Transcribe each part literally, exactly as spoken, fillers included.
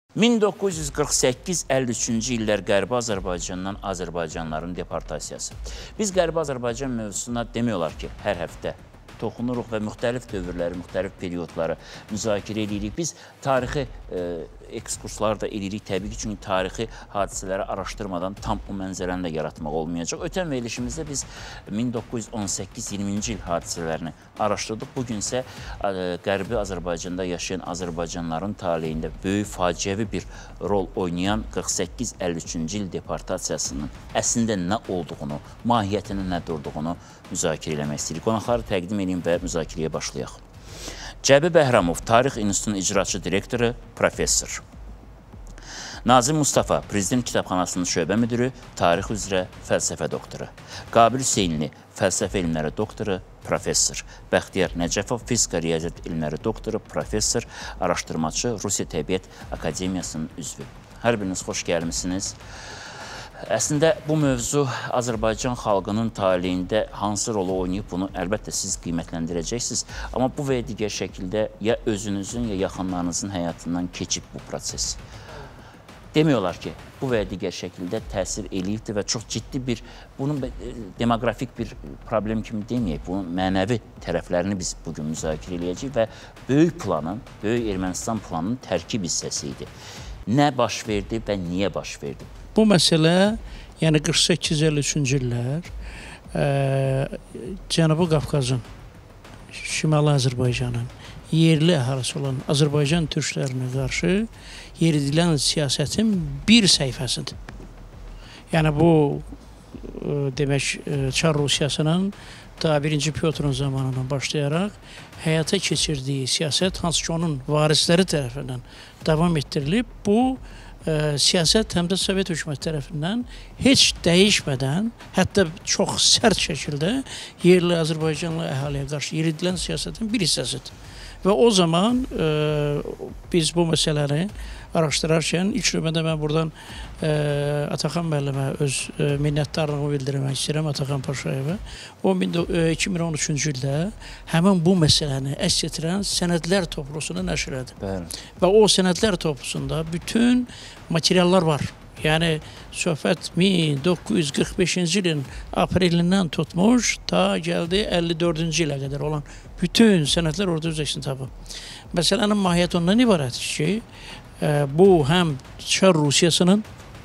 min doqquz yüz qırx səkkiz əlli üçüncü illər Qərbi Azərbaycandan Azərbaycanlıların deportasiyası. Biz Qərbi Azərbaycan mövzusuna demək olar ki, hər həftə toxunuruq və müxtəlif dövrləri, müxtəlif periodları müzakirə edirik. Biz tarixi e, ekskurslar da edirik təbii ki, çünki tarixi hadisələri araşdırmadan tam o mənzərəni də yaratmaq olmayacaq. Ötən verilişimizdə biz min doqquz yüz on səkkiz iyirminci il hadisələrini araşdırdıq. Bugün isə e, Qərbi Azərbaycanda yaşayan Azərbaycanlıların taleyində böyük faciəvi bir rol oynayan qırx səkkiz əlli üçüncü il deportasiyasının əslində nə olduğunu, mahiyyətinin nə durduğunu müzakirə eləmək istəyirik. Qonaqları təqdim edeyim və müzakirəyə başlayaq. Cəbi Bəhramov, Tarix İnstitutunun icraçı direktoru, professor. Nazim Mustafa, Prezident Kitabxanasının şöbə müdürü, tarix üzrə fəlsəfə doktoru. Qabil Hüseynli, fəlsəfə elmləri doktoru, professor. Bəxtiyar Nəcəfov, fizika riyaziyyat elmləri doktoru, professor, araşdırmacı, Rusiya Təbiət Akademiyasının üzvü. Hər biriniz xoş gəlmişsiniz. Əslində, bu mövzu Azərbaycan xalqının taleyində hansı rolu oynayıb, bunu əlbəttə siz qiymətləndirəcəksiniz. Amma bu və ya digər şəkildə ya özünüzün, ya yaxınlarınızın həyatından keçib bu proses. Demək olar ki, bu və ya digər şəkildə təsir eləyibdir və çox ciddi bir, bunun demoqrafik bir problem kimi deməyək, bunun mənəvi tərəflərini biz bugün müzakirə eləyəcəyik və böyük planın, böyük Ermənistan planının tərkib hissəsi idi. Nə baş verdi və niyə baş verdi? Bu məsələ, yəni qırx səkkiz əlli üçüncü illər e, Cənubi Qafqazın, Şimali Azərbaycanın yerli əhalisi olan Azərbaycan türklərinə qarşı yeridilən siyasətin bir səhifəsidir. Yəni bu e, demək e, Çar Rusiyasının da birinci Pyotrun zamanından başlayaraq həyata keçirdiyi siyasət, hansı ki onun varisləri tərəfindən davam etdirilib, bu e, siyasət həm də Sovet hökuməti tərəfindən heç dəyişmədən, hətta çox sərt şəkildə yerli Azərbaycanlı əhaliyə qarşı yeridilən siyasətin bir hissəsidir. Və o zaman e, biz bu məsələləri araşdırarkən ilk növbədə mən buradan e, Ataxan müəllimə öz e, minnətdarlığımı bildirmək istəyirəm, Ataxan Paşayevə. O iki min on üçüncü ildə həmin bu məsələni əks etdirən sənədlər toplusunu nəşr etdi. Bəli. Və o sənədlər toplusunda bütün materiallar var. Yəni söhbət min doqquz yüz qırx beşinci ilin aprelindən tutmuş, ta gəldi əlli dördüncü ilə qədər olan bütün sənədlər orada özəksini tapıb. Məsələnin mahiyyəti ondan ibarətdir ki, bu həm Çar Rusiyasının,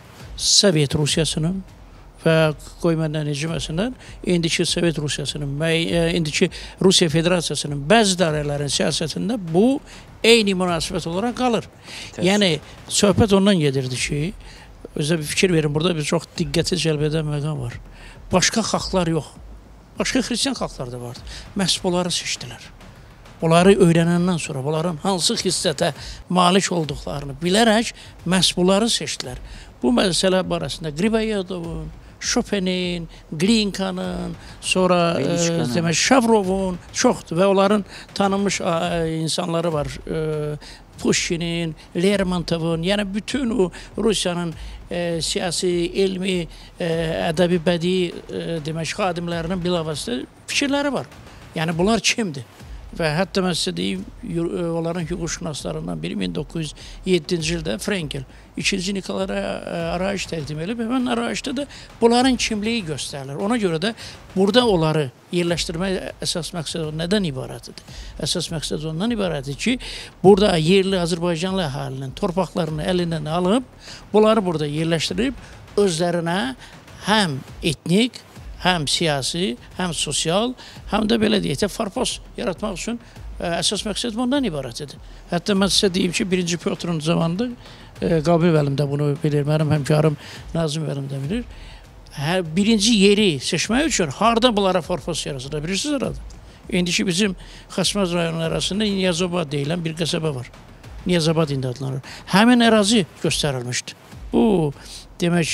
Sovet Rusiyasının və qoy məndən necəməsindən indiki Sovet Rusiyasının və indiki Rusiya Federasiyasının bəzi dairələrin siyasətində bu eyni münasibət olaraq qalır. Təşkil. Yəni söhbət ondan gedirdi ki, özə bir fikir verin, burada bir çox diqqəti cəlb edən məqam var. Başqa xalqlar yox, başqa xristiyan xalqlar da vardı. Məhz bunları seçdilər. Bunları öyrənəndən sonra bunların hansı xissətə malik olduqlarını bilərək məhz bunları seçdilər. Bu məsələ barəsində Griboyedovun, Chopin'in, Glinkanın, sonra e, demək Şavrovun çoxdur və onların tanınmış e, insanları var. E, Pushkinin, Lermontovun, yəni bütün o Rusiyanın e, siyasi, elmi, e, ədəbi, bədii e, demək xadimlərinin bilavasitə fikirləri var. Yəni bunlar kimdir? Və hətta mən sizə deyim, onların hüquqşünaslarından biri min doqquz yüz yeddinci ildə Frenkel ikinci Nikolay arayış təqdim edib. Həmin arayışda da bunların kimliyi göstərilir. Ona görə də burada onları yerləşdirmək əsas məqsəd nədən ibarətdir? Əsas məqsəd ondan ibarətdir ki, burada yerli Azərbaycanlı əhalinin torpaqlarını əlindən alıb, bunları burada yerləşdirib, özlərinə həm etnik, həm siyasi, həm sosial, həm də belə deyək, farpos yaratmaq üçün ə, əsas məqsəd bundan ibarət idi. Hətta mən sizə deyim ki, birinci Pyotrun zamanında ə, Qabil müəllim də bunu bilir, mənim həmkarım Nazim müəllim də bilir. Hə, birinci yeri seçmək üçün harda bunlara farpos yaratılır, bilirsiniz arada? İndiki bizim Xaçmaz rayonu arasında Niyazabad deyilən bir qəsəbə var. Niyazabad indi adlanır. Həmin ərazi göstərilmişdi. Bu, demək,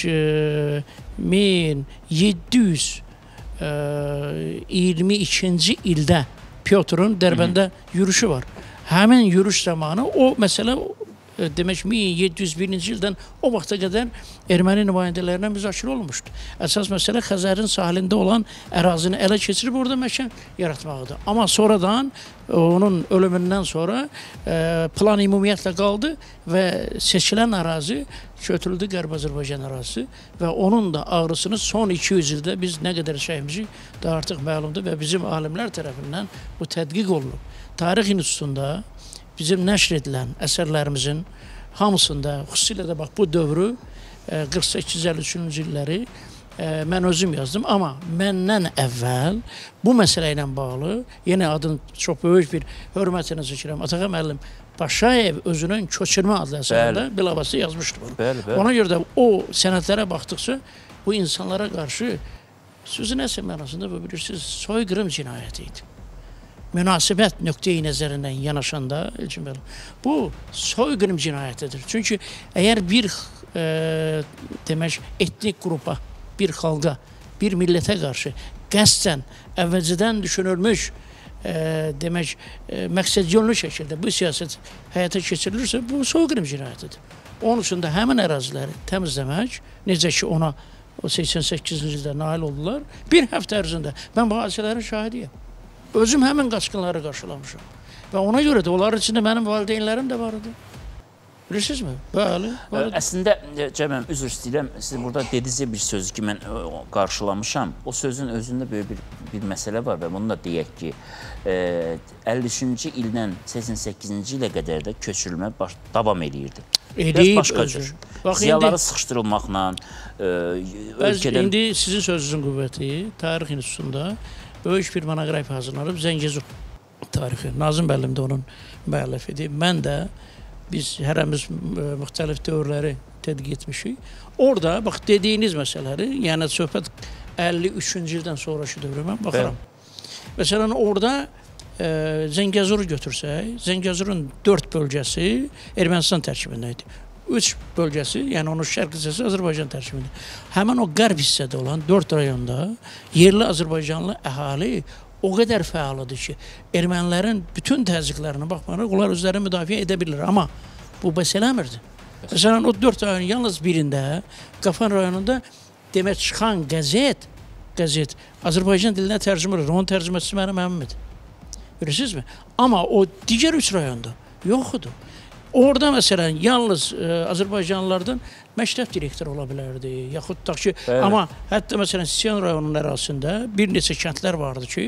min yeddi yüz iyirmi ikinci ildə Pyotrun Dərbəndə yürüşü var. Həmin yürüş zamanı o məsələ demək min yeddi yüz birinci ildən o vaxta qədər erməni nümayəndələrinə müzakirə olunmuşdu. Əsas məsələ Xəzərin sahilində olan ərazini ələ keçirib orada məkan yaratmaqdır. Amma sonradan onun ölümündən sonra e, plan ümumiyyətlə qaldı və seçilən ərazi götürüldü Qərbi Azərbaycan ərazisi və onun da ağrısını son iki yüz ildə biz nə qədər çəkmişik da artıq məlumdur və bizim alimlər tərəfindən bu tədqiq olunub. Tarix İnstitutunda bizim nəşr edilən əsərlərimizin hamısında, xüsusilə də bax bu dövrü qırx səkkiz əlli üçüncü illəri mən özüm yazdım, amma məndən əvvəl bu məsələ ilə bağlı, yenə adını çox böyük bir hörmətlə çəkirəm, Atağa müəllim Paşayev özünün Köçürmə adlı əsərində bilavasitə yazmışdı bunu. Bəli, bəli. Ona görə də o sənədlərə baxdıqca bu insanlara qarşı sözün əsl mənasında bu bilirsiniz, soyqırım cinayəti idi. Münasibət nöqteyi nəzərindən yanaşanda, Elçin bəy, bu soyqırım cinayətidir. Çünki əgər bir e, demək, etnik qrupa, bir xalqa, bir millətə qarşı qəsdən, əvvəlcədən düşünülmüş, e, demək, e, məqsədyönlü şəkildə bu siyasət həyata keçirilirsə, bu soyqırım cinayətidir. Onun üçün də həmin əraziləri təmizləmək, necə ki ona o səksən səkkizinci ildə nail oldular, bir həftə ərzində mən bu hadisələrin şahidiyəm. Özüm həmin qaçqınları qarşılamışam. Və ona görə də onların içində mənim valideynlərim də var idi. Bilirsinizmi? Bəli. Əslində, Cəməm, üzr istəyirəm, siz burada dediniz bir sözü ki, mən qarşılamışam. O sözün özündə böyük bir, bir məsələ var və bunu da deyək ki, əlli üçüncü ildən səksən səkkizinci ilə qədər də köçürülmə baş, davam edirdi. Edib, başqa cür. Ziyaları indi, sıxışdırılmaqla, ölkədən... İndi sizin sözünüzün qüvvəti, Tarix İnstitutunda böyük bir monoqrafiya hazırlanıb, Zəngəzur tarixi. Nazım müəllim də onun müəllif idi. Mən də, biz hərəmiz müxtəlif dövrləri tədqiq etmişik. Orada, bax, dediyiniz məsələləri, yəni söhbət əlli üçüncü ildən sonraki dövrə mən baxıram. Məsələn, orada e, Zəngəzuru götürsək, Zəngəzurun dörd bölgəsi Ermənistan tərkibində idi. Üç bölgəsi, yəni onun şərq hissəsi Azərbaycan tərkibində. Həmin o qərb hissədə olan dörd rayonda yerli Azərbaycanlı əhali o qədər fəalıdır ki, ermənilərin bütün təzyiqlərinə baxmayaraq, onlar özlərini müdafiə edə bilirlər. Amma bu bəs eləmirdi. Məsələn, o dörd rayonun yalnız birində, Qafan rayonunda demək çıxan qəzet, qəzet Azərbaycan dilinə tərcümə edir. Onun tərcüməçisi mənim əmimdir. Bilirsizmi? Amma o digər üç rayonda yoxdur. Orada məsələn, yalnız e, Azərbaycanlılardan məktəb direktoru ola bilərdi, yaxud da ki, bəli. Amma hətta məsələn, Siyan rayonunun ərazisində bir neçə kəndlər vardı ki,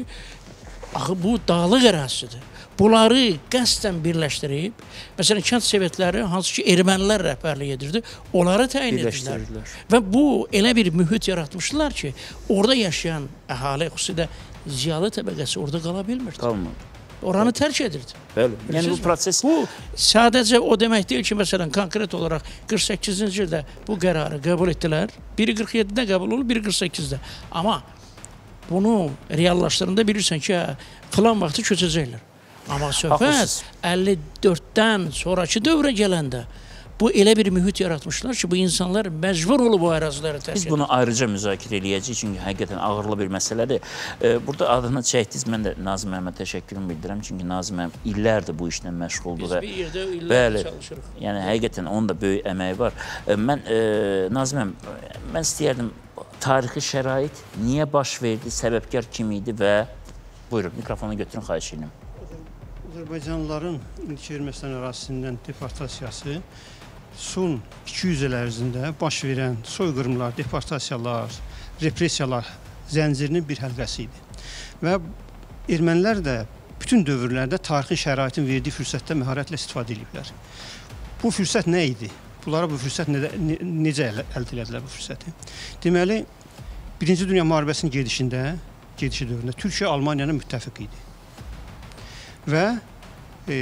axı bu dağlıq ərazisidir. Bunları qəsdən birləşdirib, məsələn, kənd sovetləri, hansı ki, ermənilər rəhbərlik edirdi, onları təyin edirlər. Və bu, elə bir mühit yaratmışdılar ki, orada yaşayan əhali, xüsusilə ziyalı təbəqəsi orada qala bilmirdi. Qalmadı. Oranı tərk edirdi. Bəli. Yəni bu proses... Bu, sadəcə o demək deyil ki, məsələn, konkret olaraq qırx səkkizinci ildə bu qərarı qəbul etdilər. Biri qırx yeddidə qəbul olub, biri qırx səkkizdə. Amma bunu reallaşdırında bilirsən ki, filan vaxtı köçəcəklər. Amma söhbət əlli dörddən sonraki dövrə gələndə bu elə bir mühit yaratmışlar ki, bu insanlar məcbur olub o əraziləri tərk edir. Biz bunu ayrıca müzakirə eləyəcəyik, çünki həqiqətən ağırlı bir məsələdir. Burada adını çəkdiniz, mən də Nazım müəllimə təşəkkürümü bildirəm, çünki Nazım müəllim illərdir bu işlə məşğuldur. Biz bir yerdə illərdir çalışırıq. Yəni, həqiqətən onun da böyük əməyi var. Mən, Nazım müəllim, mən istəyərdim, tarixi şərait niyə baş verdi, səbəbkar kim idi və buyurun, mikrofonu götürün, xahiş edirəm. Azərbaycanlıların indiki Ermənistan ərazisindən deportasiyası son iki yüz il ərzində baş verən soyqırımlar, deportasiyalar, repressiyalar zəncirinin bir həlqəsi idi. Və ermənilər də bütün dövrlərdə tarixi şəraitin verdiyi fürsətdə məharətlə istifadə ediblər. Bu fürsət nə idi? Bunlara bu fürsət ne, ne, necə əldə edilər bu fürsəti? Deməli, Birinci Dünya müharibəsinin gedişində, gedişi dövründə Türkiyə Almaniyanın müttəfiqi idi. Və e,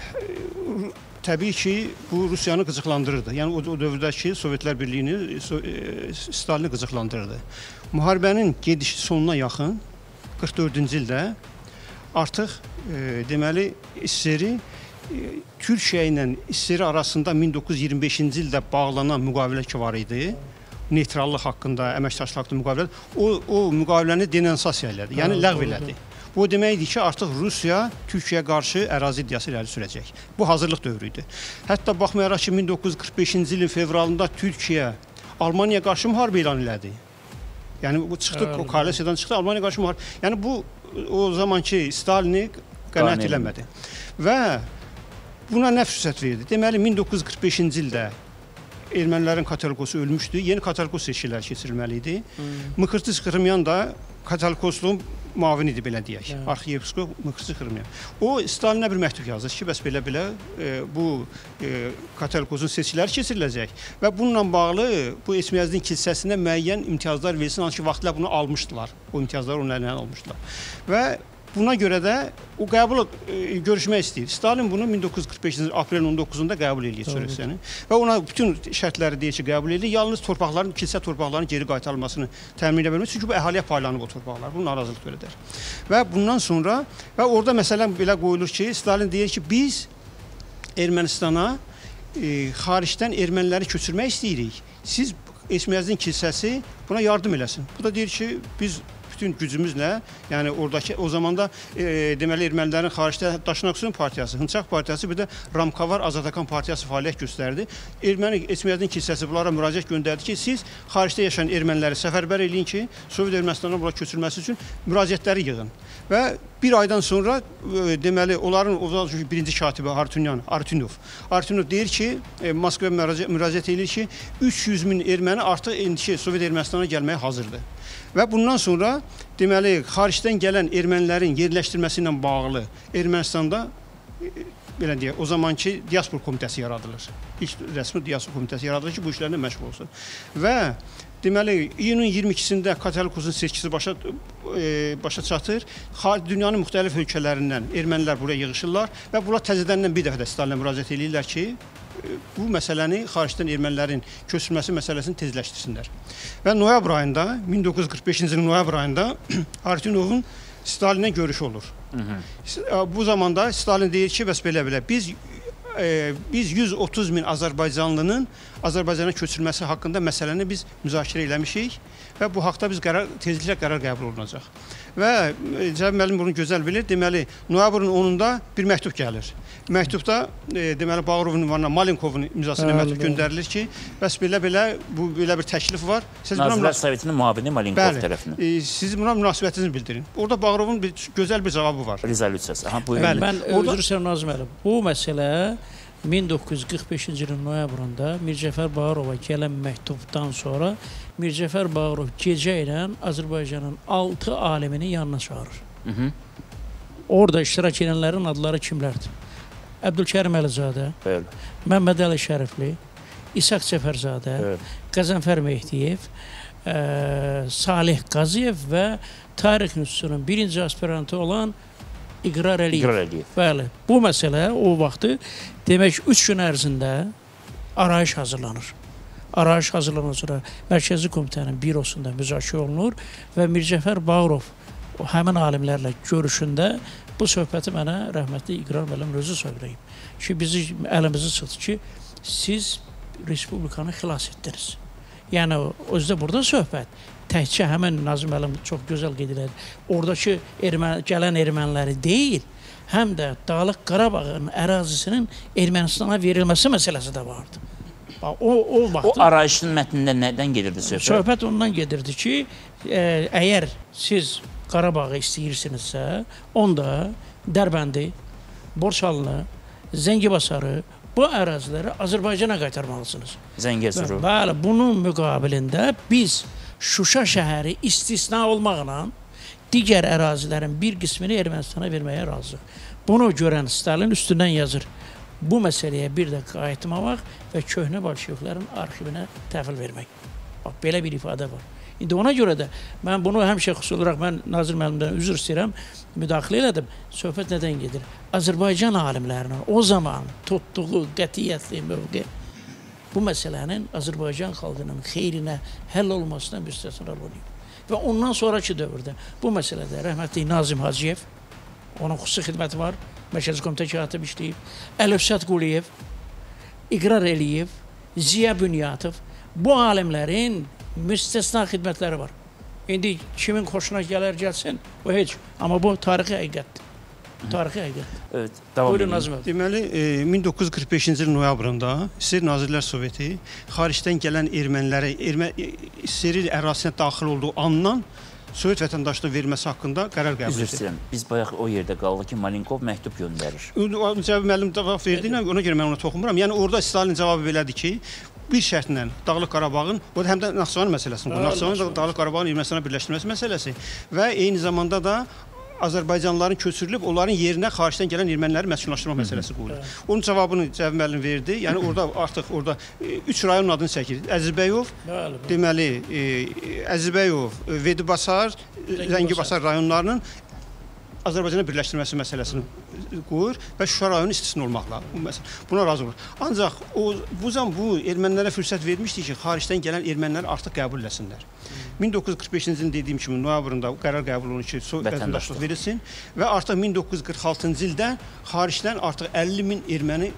təbii ki, bu Rusiyanı qıcıqlandırırdı. Yəni, o, o dövrdəki Sovetlər Birliyini, so, e, Stalini qıcıqlandırırdı. Müharibənin gedişi sonuna yaxın, qırx dördüncü ildə artıq e, deməli, SSR-i e, Türkiyə ilə SSR arasında min doqquz yüz iyirmi beşinci ildə bağlanan müqavilə ki var idi. Neytrallıq haqqında, əməkdaşlıq haqqında müqavilə. O, o müqaviləni denonsasiya elədi, yəni ləğv elədi. Bu deməkdir ki, artıq Rusiya Türkiyəyə qarşı ərazi iddiası irəli sürəcək. Bu hazırlıq dövrü idi. Hətta baxmayaraq ki, min doqquz yüz qırx beşinci ilin fevralında Türkiyə Almaniyaya qarşı müharibə elan elədi. Yəni bu çıxdı, o koalisiyadan çıxdı, Almaniyaya qarşı müharibə. Yəni bu o zamanki Stalini qənaət eləmədi. Və buna nə fürsət verdi? Deməli, min doqquz yüz qırx beşinci ildə ermənilərin Katolikos ölmüşdü, yeni Katolikos seçkiləri keçirilməli idi. Mıkırtis Xırımyan da Katolikosluğun mavini idi, belə deyək. Arxiyepiskop Mıkırtis Xırımyan. O, Stalinə bir məktub yazdı ki, bəs belə-belə e, bu e, Katolikos'un seçkiləri keçiriləcək və bununla bağlı bu Esmiyazdin kilsəsində müəyyən imtiyazlar verilsin, hansı ki, vaxtlar bunu almışdılar. O imtiyazları onun əlindən almışdılar. Və buna görə də o qəbul e, görüşmək istəyir. Stalin bunu min doqquz yüz qırx beşinci il aprelin on doqquzunda qəbul edir sözlərini və ona bütün şərtləri deyir ki, qəbul edir. Yalnız torpaqların, kilsə torpaqlarının geri qaytarılmasını təmin edə bilmir. Çünki bu əhaliyə paylanıb o torpaqlar. Bunun narazılıq törədər. Və bundan sonra və orada məsələn belə qoyulur ki, Stalin deyir ki, biz Ermənistana e, xaricdən erməniləri köçürmək istəyirik. Siz Esmiyazdin kilsəsi buna yardım eləsin. Bu da deyir ki, biz bütün gücümüzlə, yəni oradakı o zamanda e, deməli ermənilərin xaricdə Daşnaqsuyun partiyası, Hınçaq partiyası, bir də Ramkavar Azadakan partiyası fəaliyyət göstərdi. Erməni Esmiyazdin kilsəsi bunlara müraciət göndərdi ki, siz xaricdə yaşayan erməniləri səfərbər eləyin ki, Sovet Ermənistandan bura köçürülməsi üçün müraciətləri yığın. Və bir aydan sonra e, deməli onların o birinci katibi Artunyan, Artunov. Artunov deyir ki, e, Moskvaya müraciət, müraciət edir ki, üç yüz min erməni artıq indiki Sovet Ermənistana gəlməyə hazırdır. Və bundan sonra deməli xaricdən gələn ermənilərin yerləşdirməsi ilə bağlı Ermənistanda e, belə deyək, o zamanki diaspor komitəsi yaradılır. İlk rəsmi diaspor komitəsi yaradılır ki, bu işlərlə məşğul olsun. Və deməli iyunun iyirmi ikisində Katolikos'un seçkisi başa e, başa çatır. Dünyanın müxtəlif ölkələrindən ermənilər buraya yığışırlar və bunlar təzədən bir dəfə də Stalinə müraciət edirlər ki, bu məsələni xaricdən ermənilərin köçürülməsi məsələsini tezləşdirsinlər. Və noyabr ayında, min doqquz yüz qırx beşinci ilin noyabr ayında Artunovun Stalinə görüşü olur. Hı -hı. Bu zamanda Stalin deyir ki, bəs belə-belə biz e, biz yüz otuz min Azərbaycanlının Azərbaycana köçürülməsi haqqında məsələni biz müzakirə eləmişik və bu haqda biz qərar, tezliklə qərar qəbul olunacaq. Və Cəbir müəllim bunu gözəl bilir. Deməli, noyabrın onunda bir məktub gəlir. Məktubda e, deməli Bağırovun ünvanına Malenkovun imzasıyla məktub göndərilir ki, bəs belə-belə bu belə bir təklif var. Siz Nazirlər Sovetinin müavini Malenkov bəli, tərəfindən. E, siz buna münasibətinizi bildirin. Orada Bağırovun bir gözəl bir cavabı var. Rezolyusiyası. Aha, buyurun. Bəli, mən özür istəyirəm Nazim müəllim. Bu məsələ min doqquz yüz qırx beşinci ilin noyabrında Mircəfər Bağırova gələn məktubdan sonra Mircəfər Bağırov gecə ilə Azərbaycanın altı alimini yanına çağırır. Hı -hı. Orada iştirak edənlərin adları kimlərdir? Əbdülkərim Əlizadə, bəli. Məmməd Əli Şərifli, İsaq Cəfərzadə, bəli. Qəzənfər Mehdiyev, ə, Salih Qaziyev və Tarix İnstitutunun birinci aspirantı olan İqrar Əliyev. İqrar Əliyev. Bəli. Bu məsələ o vaxtı demək üç gün ərzində arayış hazırlanır. Arayış hazırlanan sonra Mərkəzi Komitənin bürosunda müzakirə olunur və Mircəfər Bağırov o həmin alimlərlə görüşündə bu söhbəti mənə rəhmətli İqrar müəllim özü söyləyib ki, bizi əlimizi çıxdı ki, siz Respublikanı xilas etdiniz. Yəni, özdə burada söhbət təkcə həmin Nazim müəllim çox gözəl qeyd edir. Oradakı erməni, gələn erməniləri deyil, həm də Dağlıq Qarabağın ərazisinin Ermənistana verilməsi məsələsi də vardı. O, o, vaxtı, o arayışın mətnində nədən gedirdi söhbət? Söhbət ondan gedirdi ki, e, əgər siz Qarabağı istəyirsinizsə, onda Dərbəndi, Borçalını, Zəngibasarı, bu əraziləri Azərbaycana qaytarmalısınız. Zəngəzuru. Bəli, bunun müqabilində biz Şuşa şəhəri istisna olmaqla digər ərazilərin bir qismini Ermənistana verməyə razı. Bunu görən Stalin üstündən yazır. Bu məsələyə bir də qayıtmamaq və köhnə bolşeviklərin arxivinə təhvil vermək. Bax, belə bir ifadə var. İndi ona görə də mən bunu həmişə xüsusi olaraq mən Nazir müəllimdən üzr istəyirəm, müdaxilə elədim. Söhbət nədən gedir? Azərbaycan alimlərinin o zaman tutduğu qətiyyətli mövqe bu məsələnin Azərbaycan xalqının xeyrinə həll olmasına müstəsna rol oynayıb. Və ondan sonraki dövrdə bu məsələdə rəhmətli Nazim Hacıyev, onun xüsusi xidməti var, Mərkəzi Komitə katib işləyib, Əlifşad Quliyev, İqrar Əliyev, Ziya Bünyatov, bu alimlərin müstəsna xidmətləri var. İndi kimin xoşuna gələr gəlsin, o heç. Amma bu tarixi həqiqətdir. Tarixi həqiqət. Evet, davam Buyurun edin. Nazım abi. Deməli, e, min doqquz yüz qırx beşinci il noyabrında S S R Nazirlər Soveti xaricdən gələn ermənilərə Ermə S S R ərazisinə daxil olduğu andan Sovet vətəndaşlığı verilməsi haqqında qərar qəbul Üzr etdi. istəyirəm. Biz bayaq o yerdə qaldıq ki, Malinkov məktub göndərir. Cavab müəllim cavab verdiyinə ona görə mən ona toxunmuram. Yəni orada Stalin cavabı belədir ki, bir şərtlə Dağlıq Qarabağın, o da həm də Naxçıvan məsələsidir. Bu Naxçıvanın Dağlıq Qarabağın Ermənistana birləşdirilməsi məsələsi və eyni zamanda da Azərbaycanlıların köçürülüb onların yerinə xaricdən gələn erməniləri məskunlaşdırma məsələsi qoyulur. Onun cavabını Cəvab müəllim verdi. Yəni orada artıq orada üç rayonun adını çəkir. Əzizbəyov, deməli Əzizbəyov, Vedibasar, Zəngibasar rayonlarının Azərbaycana birləşdirilməsi məsələsini qoyur və Şuşa rayonu istisna olmaqla buna razı olur. Ancaq o bu zaman bu ermənilərə fürsət vermişdi ki, xaricdən gələn erməniləri artıq qəbul etsinlər. min doqquz yüz qırx beşinci ilin dediyim kimi noyabrında qərar qəbul olunur ki, vətəndaşlıq verilsin və artıq min doqquz yüz qırx altıncı ildə xaricdən artıq əlli min erməni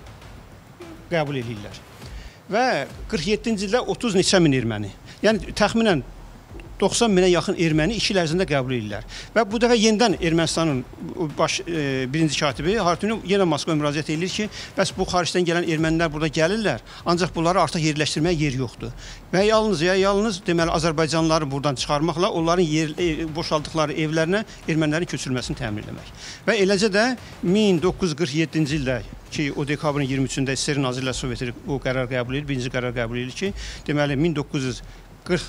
qəbul edirlər. Və qırx yeddinci ildə otuz neçə min erməni. Yəni təxminən doxsan minə yaxın erməni iki il ərzində qəbul edirlər. Və bu dəfə yenidən Ermənistanın baş e, birinci katibi Hartuni yenə Moskvaya müraciət edir ki, bəs bu xaricdən gələn ermənilər burada gəlirlər, ancaq bunları artıq yerləşdirməyə yer yoxdur. Və yalnız ya yalnız deməli Azərbaycanlıları buradan çıxarmaqla onların yer, e, boşaldıqları evlərinə ermənilərin köçürülməsini təmin etmək. Və eləcə də min doqquz yüz qırx yeddinci ildə ki, o dekabrın iyirmi üçündə S S R Nazirlər Soveti o qərar qəbul edir, birinci qərar qəbul edir ki, deməli min doqquz yüz qırx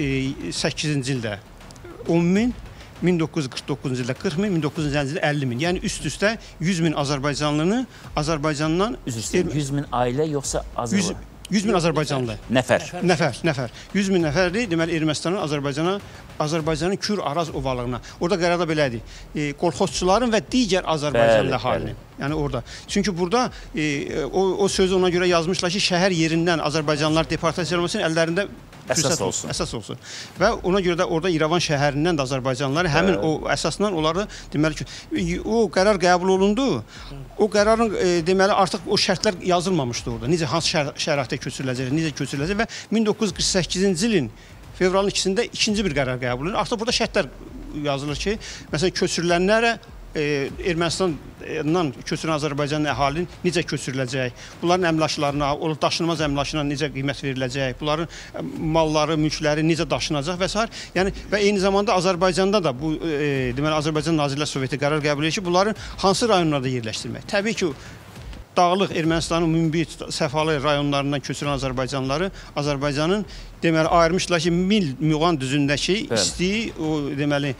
səkkizinci ildə on min, min doqquz yüz qırx doqquzuncu ildə qırx min, min doqquz yüz əllinci ildə əlli min. Yəni üst-üstə yüz min Azərbaycanlını Azərbaycandan yüz min ailə yoxsa Azərbaycan? yüz min Azərbaycanlı. Nəfər. Nəfər, nəfər. yüz min nəfərdir. Deməli Ermənistanın Azərbaycana, Azərbaycanın Kür Araz ovalığına. Orada qərarda belədir. E, kolxozçuların və digər Azərbaycanlı əhalinin. Yəni orada. Çünki burada e, o, o sözü ona görə yazmışlar ki, şəhər yerindən Azərbaycanlılar deportasiya olmasın, əllərində əsas olsun. Əsas olsun. Və ona görə də orada İrəvan şəhərindən də Azərbaycanlılar həmin o əsasdan onları deməli ki, o qərar qəbul olundu. O qərarın e, deməli artıq o şərtlər yazılmamışdı orada. Necə hansı şər şəraitdə köçürüləcək, necə köçürüləcək və min doqquz yüz qırx səkkizinci ilin fevralın ikisində ikinci bir qərar qəbul olunur. Artıq burada şərtlər yazılır ki, məsələn köçürülənlərə e, Ermənistandan köçürən Azərbaycanın əhalinin necə köçürüləcək, bunların əmlaklarına, o daşınmaz əmlakına necə qiymət veriləcək, bunların malları, mülkləri necə daşınacaq və s. Yəni və eyni zamanda Azərbaycanda da bu e, deməli Azərbaycan Nazirlər Soveti qərar qəbul edir ki, bunların hansı rayonlarda yerləşdirmək. Təbii ki, Dağlıq Ermənistanın Münbit, Səfalı rayonlarından köçürən Azərbaycanlıları Azərbaycanın deməli ayırmışlar ki, Mil Müğan düzündəki isti o deməli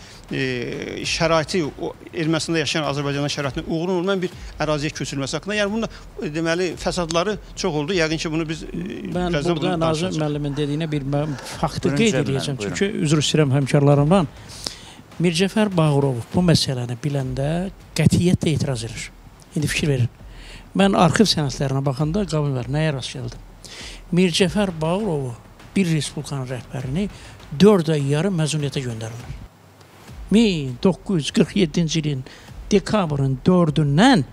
e, şəraiti o Ermənistanda yaşayan Azərbaycanın şəraitinə uyğun olmayan bir əraziyə köçürülməsi haqqında. Yəni bunda deməli fəsadları çox oldu. Yəqin ki, bunu biz mən burada Nazım müəllimin dediyinə bir faktı qeyd edəcəm. Çünki üzr istəyirəm həmkarlarımdan. Mircəfər Bağırov bu məsələni biləndə qətiyyətlə etiraz edir. İndi fikir verin. Mən arxiv sənədlərinə baxanda qabın var, nəyə rast gəldim? Mircəfər Bağırovu bir respublikanın rəhbərini dörd ay yarım məzuniyyətə göndərirlər. min doqquz yüz qırx yeddinci ilin dekabrın dördündən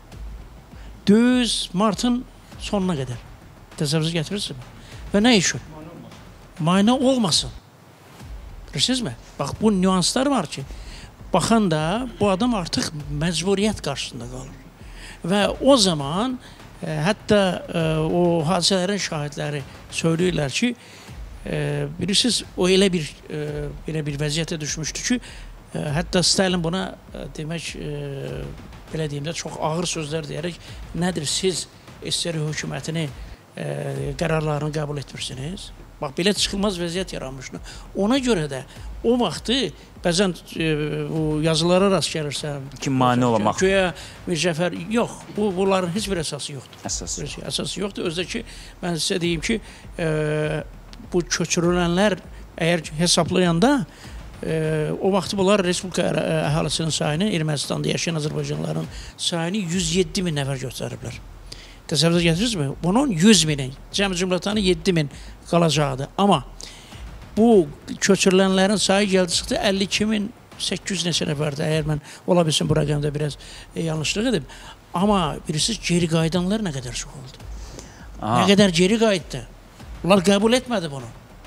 düz martın sonuna qədər. Təsəvvür gətirirsiniz. Və nə üçün? Müayinə olmasın. Bilirsinizmi? Bax, bu nüanslar var ki, baxan da bu adam artıq məcburiyyət qarşısında qalır. Və o zaman e, hətta e, o hadisələrin şahidləri söyləyirlər ki, e, bilirsiniz, o elə bir e, elə bir vəziyyətə düşmüşdü ki, e, hətta Stalin buna e, demək e, belə deyim də çox ağır sözlər deyərək, nədir siz S S R hökumətini e, qərarlarını qəbul etmirsiniz? Bax, belə çıxılmaz vəziyyət yaranmışdı. Ona görə də o vaxtı bəzən e, bu yazılara rast gəlirsən ki, mane olamaq. Köyə Mircəfər, yox, bu, bunların heç bir əsası yoxdur. Əsası yoxdur. Əsası yoxdur. Özdə ki, mən sizə deyim ki, e, bu köçürülənlər əgər hesablayanda e, o vaxtı bunlar Respublika əhalisinin sayını, Ermənistanda yaşayan Azərbaycanlıların sayını yüz yeddi min nəfər göstəriblər. Təsəvvür gətirirsizmi? Bunun yüz mini, cəmi cümlətanı yeddi min qalacaqdır. Amma bu köçürülənlərin sayı gəldi çıxdı əlli iki min səkkiz yüz neçə nəfərdir. Əgər mən ola bilsin bu rəqəmdə biraz e, yanlışlıq edib. Amma bilirsiniz, geri qayıdanlar nə qədər çox oldu. Aha. Nə qədər geri qayıtdı. Bunlar qəbul etmədi bunu.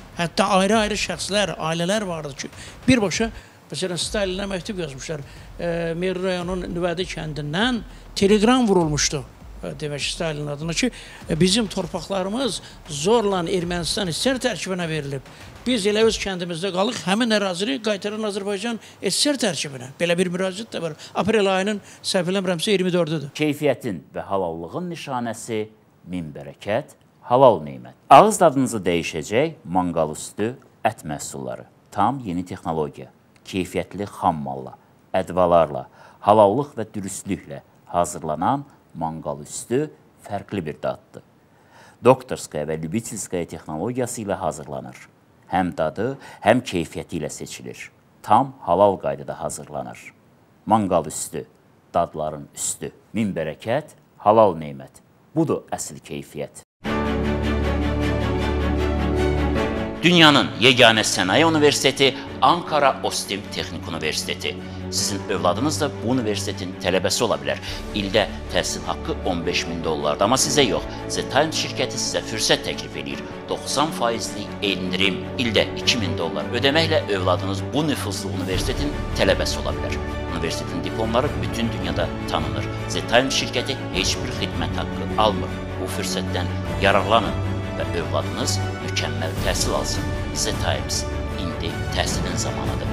Hətta ayrı-ayrı şəxslər, ailələr vardı ki, birbaşa, məsələn, Stalinə məktub yazmışlar. E, Meri rayonunun Nüvədi kəndindən telegram vurulmuşdu. Demək Stalin adına ki, bizim torpaqlarımız zorla Ermənistan S S R tərkibinə verilib. Biz elə öz kəndimizdə qalıq, həmin ərazini qaytaran Azərbaycan S S R tərkibinə. Belə bir müraciət də var. Aprel ayının səhv eləmirəmsə iyirmi dördüdür. Keyfiyyətin və halallığın nişanəsi min bərəkət, halal neymət. Ağız dadınızı dəyişəcək manqal üstü ət məhsulları. Tam yeni texnologiya, keyfiyyətli xam malla, ədvalarla, halallıq və dürüstlüklə hazırlanan manqal üstü fərqli bir daddır. Doktorskaya və Lübitelskaya texnologiyası ilə hazırlanır. Həm dadı, həm keyfiyyəti ilə seçilir. Tam halal qaydada hazırlanır. Manqal üstü, dadların üstü, min bərəkət, halal neymət. Budur əsl keyfiyyət. Dünyanın yeganə sənaye universiteti Ankara Ostim Texnik Universiteti. Sizin övladınız da bu universitetin tələbəsi ola bilər. İldə təhsil haqqı on beş min dollardır, amma sizə yox. Zetime şirkəti sizə fürsət təklif edir. doxsan faizli endirim. İldə iki min dollar ödəməklə övladınız bu nüfuzlu universitetin tələbəsi ola bilər. Universitetin diplomları bütün dünyada tanınır. Zetime şirkəti heç bir xidmət haqqı almır. Bu fürsətdən yararlanın və övladınız mükəmməl təhsil alsın. Zetimes, indi təhsilin zamanıdır.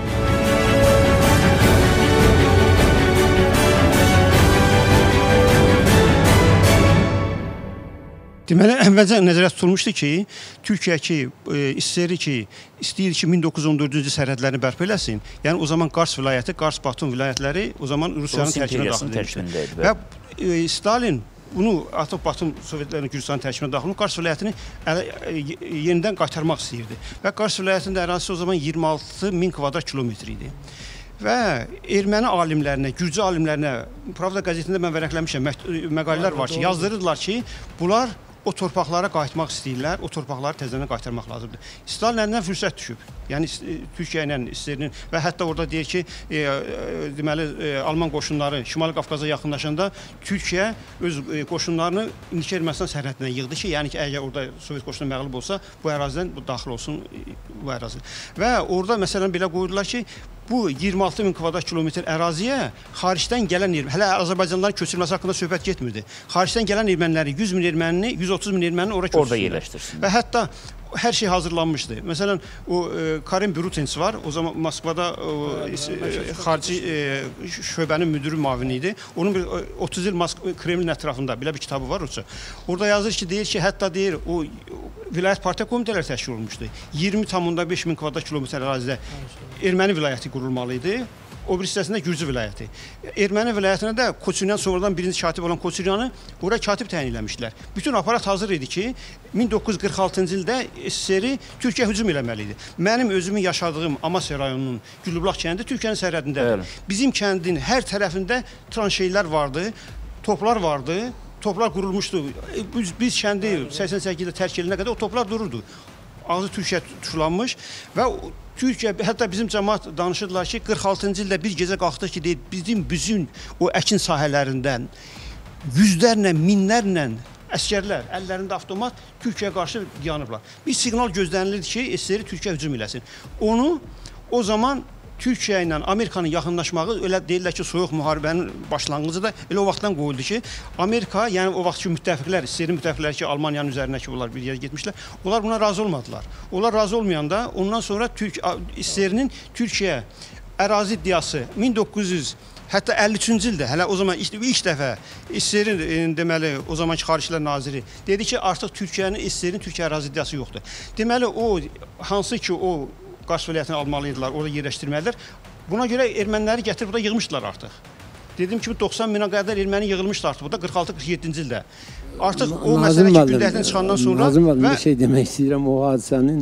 Deməli, əvvəlcə nəzərə tutulmuşdu ki, Türkiyə ki, istəyir ki, istəyir ki, min doqquz yüz on dördüncü sərhədlərini bərpa eləsin. Yəni, o zaman Qars vilayəti, Qars Batum vilayətləri o zaman Rusiyanın tərkibinə daxil edilmişdir. Və e, Stalin bunu artıq Batum Sovetlərinin Gürcistanın tərkibinə daxil edilmiş, Qars vilayətini ələ, e, yenidən qaytarmaq istəyirdi. Və Qars vilayətinin ərazisi o zaman iyirmi altı min kvadrat kilometr idi. Və erməni alimlərinə, Gürcü alimlərinə, Pravda qəzetində mən vərəqləmişəm, məqalələr var ki, yazdırırdılar ki, bunlar o torpaqlara qayıtmaq istəyirlər, o torpaqları təzədən qaytarmaq lazımdır. Stalin əlindən fürsət düşüb. Yəni Türkiyə ilə S S R-nin və hətta orada deyir ki, e, e, deməli e, Alman qoşunları Şimali Qafqaza yaxınlaşanda Türkiyə öz e, qoşunlarını indiki Ermənistan sərhədinə yığdı ki, yəni ki, əgər orada Sovet qoşunu məğlub olsa, bu ərazidən bu daxil olsun e, bu ərazi. Və orada məsələn belə qoydular ki, bu iyirmi altı min kvadrat kilometr əraziyə xaricdən gələn erməni, hələ Azərbaycanlıların köçürülməsi haqqında söhbət getmirdi. Xaricdən gələn erməniləri yüz min ermənini, yüz otuz min ermənini ora köçürsünlər. Orada yerləşdirsin. Və hətta hər şey hazırlanmışdı. Məsələn, o e, Karim Brutens var. O zaman Moskvada o, e, xarici e, şöbənin müdürü müavini idi. Onun bir otuz il Moskva Kremlin ətrafında belə bir kitabı var Rusça. Orada yazır ki, deyir ki, hətta deyir o vilayət partiya komitələri təşkil olunmuşdu. iyirmi tam beş min kvadrat kilometr ərazidə erməni vilayəti qurulmalı idi. O bir hissəsində Gürcü vilayəti. Erməni vilayətinə də Koçuryan, sonradan birinci katib olan Koçuryanı oraya katib təyin eləmişdilər. Bütün aparat hazır idi ki, min doqquz yüz qırx altıncı ildə S S R-i Türkiyə hücum eləməli idi. Mənim özümün yaşadığım Amasya rayonunun Güllübulaq kəndi Türkiyənin sərhədindədir. Bizim kəndin hər tərəfində tranşeylər vardı, toplar vardı, toplar qurulmuşdu. Biz, biz kəndi səksən səkkizdə tərk edilənə qədər o toplar dururdu. Ağzı Türkiyə tuşlanmış və Türkiyə, hətta bizim cəmaat danışırdılar ki, qırx altıncı ildə bir gecə qalxdı ki, deyir, bizim bütün o əkin sahələrindən yüzlərlə, minlərlə əskərlər, əllərində avtomat Türkiyəyə qarşı yanıblar. Bir siqnal gözlənilirdi ki, S S R Türkiyə hücum eləsin. Onu o zaman Türkiyə ilə Amerikanın yaxınlaşmağı, elə deyirlər ki, soyuq müharibənin başlanğıcı da elə o vaxtdan qoyuldu ki, Amerika, yəni o vaxtki müttəfiqlər, S S R-in müttəfiqləri ki, Almaniyanın üzərindəki bunlar bir yerə getmişlər, onlar buna razı olmadılar. Onlar razı olmayanda ondan sonra Türk, S S R-nin Türkiyə ərazi iddiası min doqquz yüz hətta əlli üçüncü ildə, hələ o zaman ilk, ilk dəfə S S R-in deməli o zamanki Xaricilər naziri dedi ki, artıq Türkiyənin S S R-in Türkiyə ərazi iddiası yoxdur. Deməli o hansı ki o Qars vilayətini almalıydılar, orada yerləşdirməlilər. Buna görə erməniləri gətirib burada yığmışdılar artıq. Dediyim kimi doxsan minə qədər erməni yığılmışdı artıq burada qırx altı qırx yeddinci ildə. Artıq o məsələ ki, gündəlikdən çıxandan sonra Nazım Valim, bir şey demək istəyirəm o hadisənin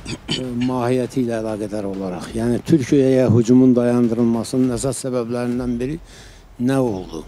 mahiyyəti ilə əlaqədar olaraq. Yəni Türkiyəyə hücumun dayandırılmasının əsas səbəblərindən biri nə oldu?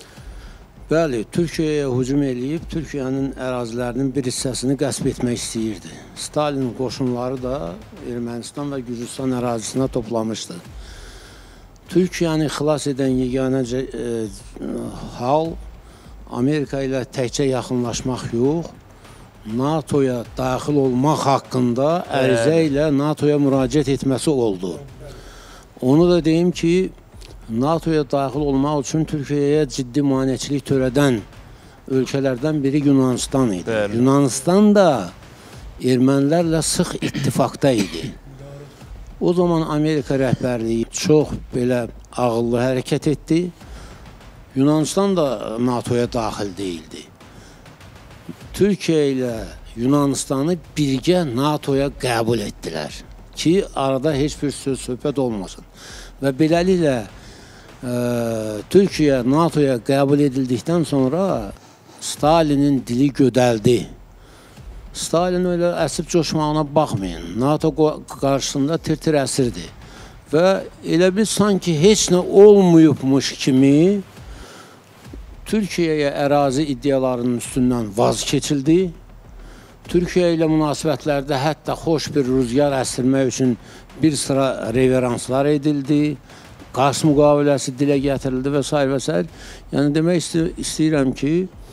Bəli, Türkiyəyə hücum eləyib, Türkiyənin ərazilərinin bir hissəsini qəsb etmək istəyirdi. Stalin qoşunları da Ermənistan və Gürcistan ərazisinə toplamışdı. Türkiyəni xilas edən yeganə e, hal Amerika ilə təkcə yaxınlaşmaq yox, NATO'ya daxil olmaq haqqında ərizə ilə NATO'ya müraciət etməsi oldu. Onu da deyim ki, NATO'ya daxil olmaq üçün Türkiyəyə ciddi maneçilik törədən ölkələrdən biri Yunanistan idi. Bəli. Yunanistan da ermənilərlə sıx ittifaqda idi. O zaman Amerika rəhbərliyi çox belə ağıllı hərəkət etdi. Yunanistan da NATO'ya daxil deyildi. Türkiyə ilə Yunanistanı birgə NATO'ya qəbul etdilər ki, arada heç bir söz söhbət olmasın. Və beləliklə e, Türkiyə NATO'ya qəbul edildikdən sonra Stalinin dili gödəldi. Stalin öyle əsib coşmağına baxmayın. NATO qarşısında tir-tir əsirdi. Və elə bir sanki heç nə olmayıbmış kimi Türkiyəyə ərazi iddialarının üstündən vaz keçildi. Türkiyə ilə münasibətlərdə hətta xoş bir rüzgar əsirmək üçün bir sıra reveranslar edildi. Qars müqaviləsi dilə gətirildi və s. və s. Yəni demək istəyirəm ki,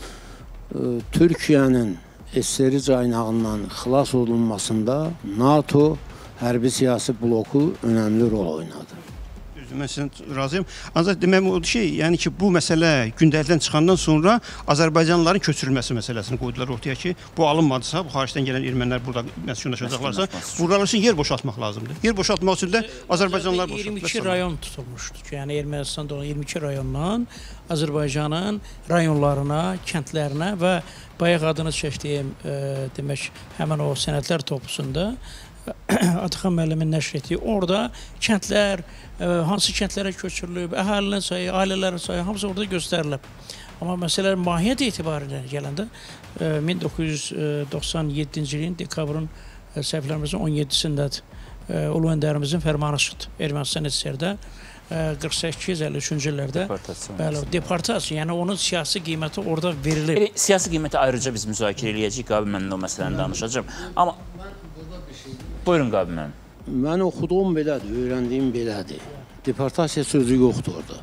Türkiyənin S S R caynağından xilas olunmasında NATO hərbi siyasi bloku önəmli rol oynadı. Mən sizdən razıyam. Ancaq deməm odur ki, yəni ki, bu məsələ gündəlikdən çıxandan sonra Azərbaycanlıların köçürülməsi məsələsini qoydular ortaya ki, bu alınmadısa, bu xaricdən gələn ermənilər burada məskunlaşacaqlarsa, buralar üçün yer boşaltmaq lazımdır. Yer boşaltmaq üçün də Azərbaycanlılar boşaltmaq. iyirmi iki rayon tutulmuşdur. Yəni Ermənistanda olan iyirmi iki rayondan Azərbaycanın rayonlarına, kəndlərinə və bayaq adını çəkdiyim, e, demək, həmin o sənədlər topusunda Ataxan müəllimin nəşr etdiyi, orada kəndlər, e, hansı kəndlərə köçürülüb, əhalinin sayı, ailələrin sayı, hamısı orada göstərilib. Amma məsələlər mahiyyət etibarilə gələndə e, min doqquz yüz doxsan yeddinci ilin dekabrın e, səhvlərimizin on yeddisindədir. E, Ulu Öndərimizin fərmanı çıxdı Ermənistan S S R-də qırx səkkiz əlli üçüncü illərdə. Bəli, deportasiya, yəni onun siyasi qiyməti orada verilir. Elə, siyasi qiyməti ayrıca biz müzakirə eləyəcəyik, Qabil mənlə o məsələni danışacağım. Amma buyurun Qabil mənim. Mən oxuduğum belədir, öyrəndiyim belədir. Deportasiya sözü yoxdur orada.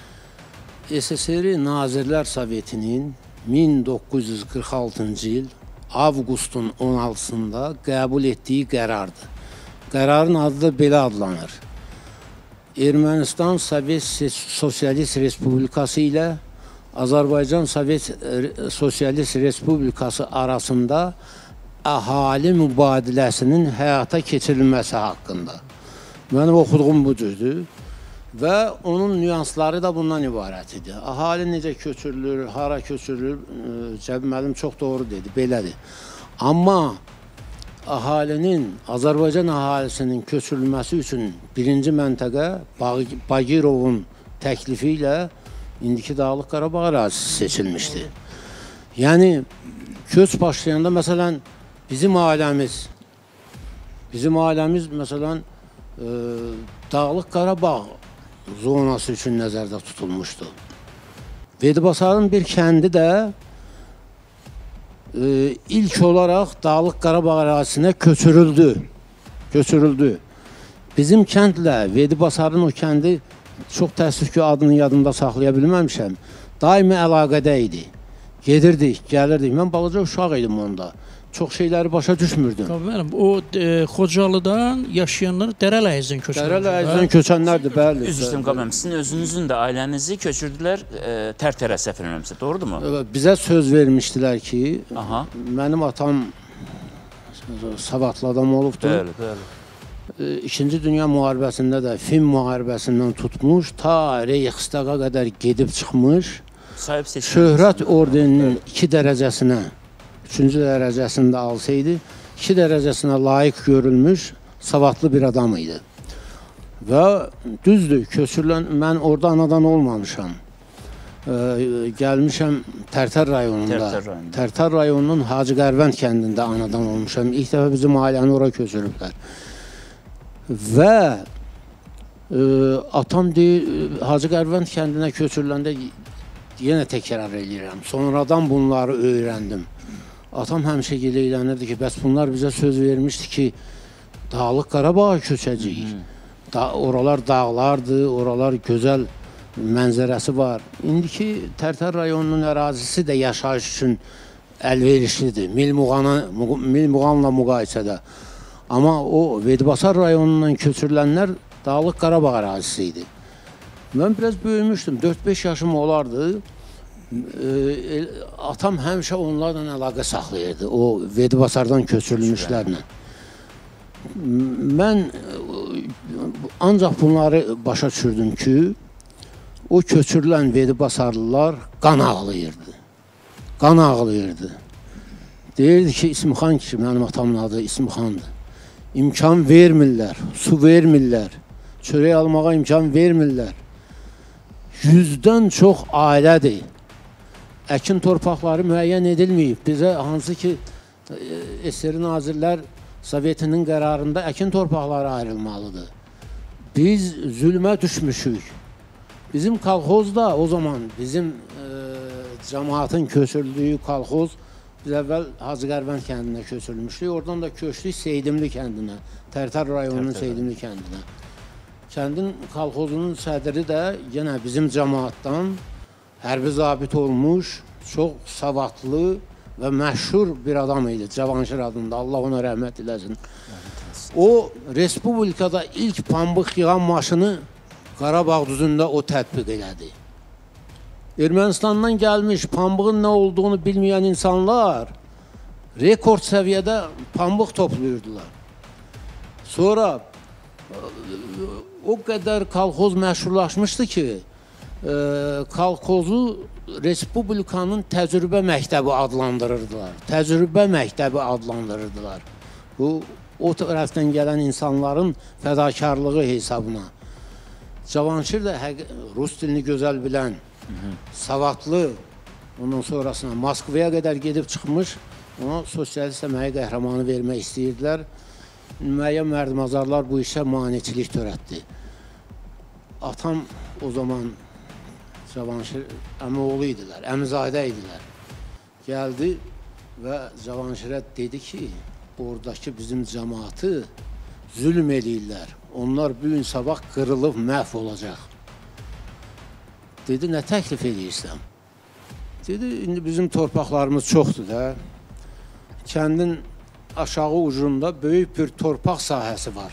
S S R Nazirlər Sovetinin min doqquz yüz qırx altıncı il avqustun on altısında qəbul etdiyi qərardır. Qərarın adı da belə adlanır. Ermənistan Sovet Sosialist Respublikası ilə Azərbaycan Sovet Sosialist Respublikası arasında əhali mübadiləsinin həyata keçirilməsi haqqında. Mənim oxuduğum bu cüzdür və onun nüansları da bundan ibarət idi. Əhali necə köçürülür, hara köçürülür, Cəbi müəllim çox doğru dedi, belədir. Amma əhalinin, Azərbaycan əhalisinin köçürülməsi üçün birinci məntəqə Bagirovun təklifi ilə indiki Dağlıq Qarabağ ərazisi seçilmişdi. Yəni, köç başlayanda, məsələn, bizim ailəmiz, bizim ailəmiz, məsələn, e, Dağlıq Qarabağ zonası üçün nəzərdə tutulmuşdu. Vedibasarın bir kəndi də e, ilk olaraq Dağlıq Qarabağ ərazisinə köçürüldü. Köçürüldü. Bizim kəndlə Vedibasarın o kəndi, çox təəssüf ki, adını yadımda saxlaya bilməmişəm, daimi əlaqədə idi. Gedirdik, gəlirdik. Mən balaca uşaq idim onda. Çox şeyləri başa düşmürdüm. Mənim, o e, Xocalıdan yaşayanlar Dərələyizdən köçənlər. Dərələyizdən köçənlərdir, bəli. Üzr istəyirəm Qabil, sizin özünüzün də ailənizi köçürdülər e, Tərtərə səhv eləmirəmsə, doğrudurmu? Bizə söz vermişdilər ki, Aha. mənim atam savadlı adam olubdur. Bəli, bəli. İkinci Dünya müharibəsində də Fin müharibəsindən tutmuş, ta Reyxstaqa qədər gedib çıxmış, şöhrət ordeninin iki dərəcəsinə, üçüncü dərəcəsində alsaydı, iki dərəcəsinə layiq görülmüş, savadlı bir adam idi. Və düzdür, köçürülən, mən orada anadan olmamışam. Ee, gəlmişəm Tərtər rayonunda. Tərtər rayonunda. Tərtər rayonunun Hacı Qərvənd kəndində anadan olmuşam. İlk dəfə bizim ailəni ora köçürüblər. Və e, atam deyir, Hacı Qərvənd kəndinə köçürüləndə yenə təkrar edirəm. Sonradan bunları öyrəndim. Atam həmişə gileylənirdi ki, bəs bunlar bizə söz vermişdi ki, Dağlıq Qarabağa köçəcəyik. Da, oralar dağlardır, oralar gözəl mənzərəsi var. İndiki Tərtər rayonunun ərazisi də yaşayış üçün əlverişlidir. Milmuğana, Milmuğanla müqayisədə. Amma o Vedibasar rayonundan köçürülənlər Dağlıq Qarabağ ərazisi idi. Mən biraz böyümüşdüm, dörd beş yaşım olardı. E, atam həmişə onlarla əlaqə saxlayırdı, o Vedibasardan köçürülmüşlərlə. Mən ancaq bunları başa düşürdüm ki, o köçürülən Vedibasarlılar qan ağlayırdı. Qan ağlayırdı. Deyirdi ki, İsmixan ki, mənim atamın adı İsmixandır. İmkan vermirlər, su vermirlər, çörək almağa imkan vermirlər. Yüzdən çox ailədir. Əkin torpaqları müəyyən edilməyib. Bizə hansı ki, S S R Nazirlər Sovetinin qərarında əkin torpaqları ayrılmalıdır. Biz zülmə düşmüşük. Bizim kolxozda o zaman bizim e, cəmaatın köçürüldüyü kolxoz, biz əvvəl Hacı Qərvənd kəndinə köçürülmüşdük. Oradan da köçdük Seydimli kəndinə, Tərtər rayonunun Seydimli kəndinə. Kəndin kolxozunun sədri də yenə bizim cəmaatdan hərbi zabit olmuş, çox savadlı və məşhur bir adam idi, Cavanşir adında. Allah ona rəhmət eləsin. O, Respublikada ilk pambıq yığan maşını Qarabağ düzündə o tətbiq elədi. Ermənistandan gəlmiş pambığın nə olduğunu bilməyən insanlar rekord səviyyədə pambıq toplayırdılar. Sonra o qədər kolxoz məşhurlaşmışdı ki, e, kolxozu Respublikanın təcrübə məktəbi adlandırırdılar. Təcrübə məktəbi adlandırırdılar. Bu, o tərəfdən gələn insanların fədakarlığı hesabına. Cavanşir də Rus dilini gözəl bilən, savadlı, ondan sonrasına Moskvaya qədər gedib çıxmış, ona sosialist əməyi qəhrəmanı vermək istəyirdilər. Müəyyən mərdimazarlar bu işə maneçilik törətdi. Atam o zaman Cavanşir əmioğlu idilər, əmizadə idilər. Gəldi və Cavanşirə dedi ki, oradakı bizim cəmaatı zülm edirlər. Onlar bu gün sabah qırılıb məhv olacaq. Dedi, nə təklif edirsən? Dedi, indi bizim torpaqlarımız çoxdur da. Kəndin aşağı ucunda böyük bir torpaq sahəsi var.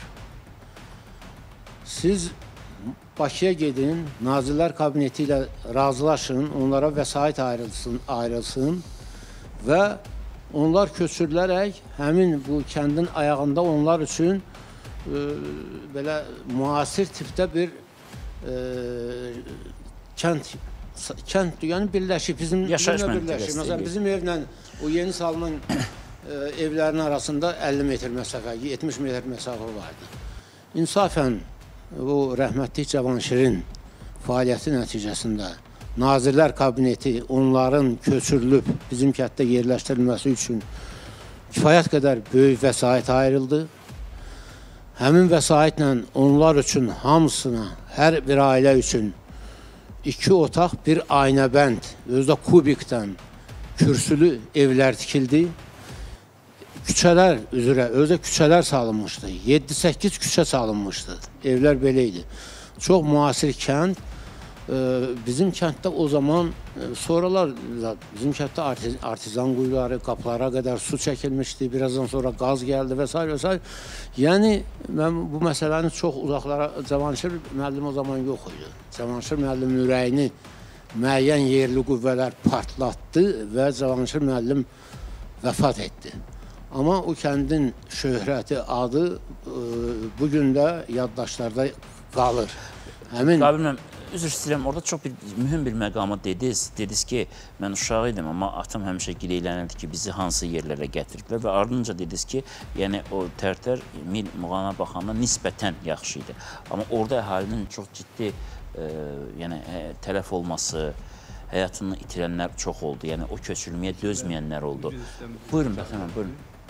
Siz Bakıya gedin, Nazirlər Kabineti ilə razılaşın, onlara vəsait ayrılsın, ayrılsın və onlar köçürülərək həmin bu kəndin ayağında onlar üçün e, belə müasir tipdə bir e, kənd, kənd yəni birləşib, bizim yaşayış məntəqəsi. Məsələn, bizim evlə o yeni salınan e, evlərin arasında əlli metr məsafə, yetmiş metr məsafə vardı. İnsafən o rəhmətli Cavanşirin fəaliyyəti nəticəsində Nazirlər Kabineti onların köçürülüb bizim kənddə yerləşdirilməsi üçün kifayət qədər böyük vəsait ayrıldı. Həmin vəsaitlə onlar üçün hamısına, hər bir ailə üçün iki otaq, bir aynəbənd, özdə kubikdən kürsülü evlər tikildi. Küçələr üzrə, özdə küçələr salınmışdı. yeddi səkkiz küçə salınmışdı. Evlər belə idi. Çox müasir kənd. Bizim kənddə o zaman, sonralar bizim kənddə artizan quyuları, qapılara qədər su çəkilmişdi. Birazdan sonra qaz gəldi və s. və s. Yəni, mən bu məsələni çox uzaqlara, Cavanşir müəllim o zaman yox idi. Cavanşir müəllimin ürəyini müəyyən yerli qüvvələr partlatdı və Cavanşir müəllim vəfat etdi. Amma o kəndin şöhrəti, adı bugün də yaddaşlarda qalır. Həmin... Qabilməm, üzr istəyirəm, orada çox bir, mühüm bir məqamı dediniz. Dediniz ki, mən uşaq idim, amma atam həmişə gileylənirdi ki, bizi hansı yerlərə gətirdilər və ardınca dediniz ki, yəni o Tərtər Mil Muğana baxanda nisbətən yaxşı idi. Amma orada əhalinin çox ciddi e, yəni, tələf olması, həyatını itirənlər çox oldu. Yəni o köçürülməyə dözməyənlər oldu. Buyurun, Bəxəmən, buyurun.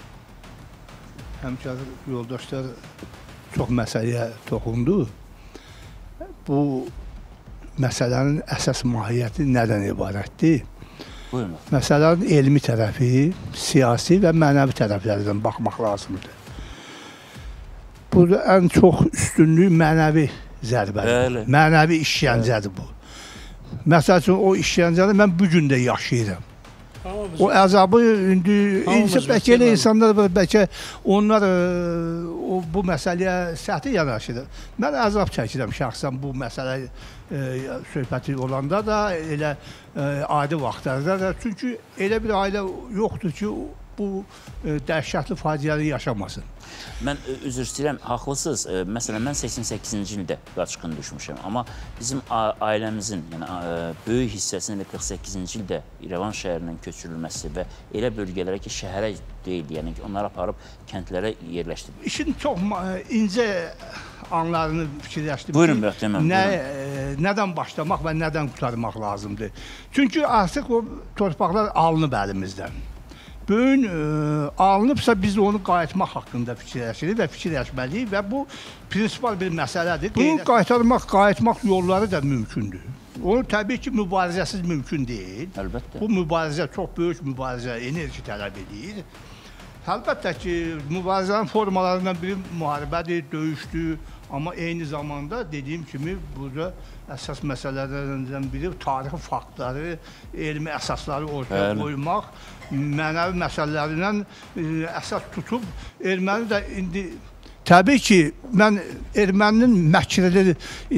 Həmkar yoldaşlar çox məsələyə toxundu. Bu məsələnin əsas mahiyyəti nədən ibarətdir? Buyurun. Məsələnin elmi tərəfi, siyasi və mənəvi tərəflərindən baxmaq lazımdır. Burada ən çox üstünlük mənəvi zərbədir. Mənəvi işgəncədir bu. Məsəl üçün, o işgəncəni mən bugün də yaşayıram. O əzabı indi insan bəlkə elə insanlar var, bəlkə onlar ə, o, bu məsələyə səhti yanaşır. Mən əzab çəkirəm şəxsən bu məsələ ə, söhbəti olanda da, elə ə, adi vaxtlarda da. Çünki elə bir ailə yoxdur ki, bu ə, dəhşətli faciəni yaşamasın. Mən üzr istəyirəm, haqlısınız. Məsələn, mən səksən səkkizinci ildə qaçqın düşmüşəm. Amma bizim ailəmizin, yəni böyük hissəsinin qırx səkkizinci ildə İrəvan şəhərindən köçürülməsi və elə bölgələrə ki, şəhərə deyil, yəni onları aparıb kəndlərə yerləşdirdi. İşin çox incə anlarını fikirləşdim. Buyurun, bəxtəmən, nə, nədən başlamaq və nədən qurtarmaq lazımdır. Çünki artıq o torpaqlar alınıb əlimizdən. Böyün e, alınıbsa biz onu qayıtmaq haqqında fikirləşirik və fikirləşməliyik və bu prinsipal bir məsələdir. Bunu qaytarmaq, qayıtmaq yolları da mümkündür. Onu təbii ki, mübarizəsiz mümkün deyil. Əlbəttə. Bu mübarizə çox böyük mübarizə, enerji tələb edir. Əlbəttə ki, mübarizənin formalarından biri müharibədir, döyüşdür. Amma eyni zamanda dediyim kimi burada əsas məsələlərdən biri tarixi faktları, elmi əsasları ortaya Bəli. qoymaq, mənəvi məsələlərindən əsas tutub erməni də indi təbii ki, mən erməninin məkirli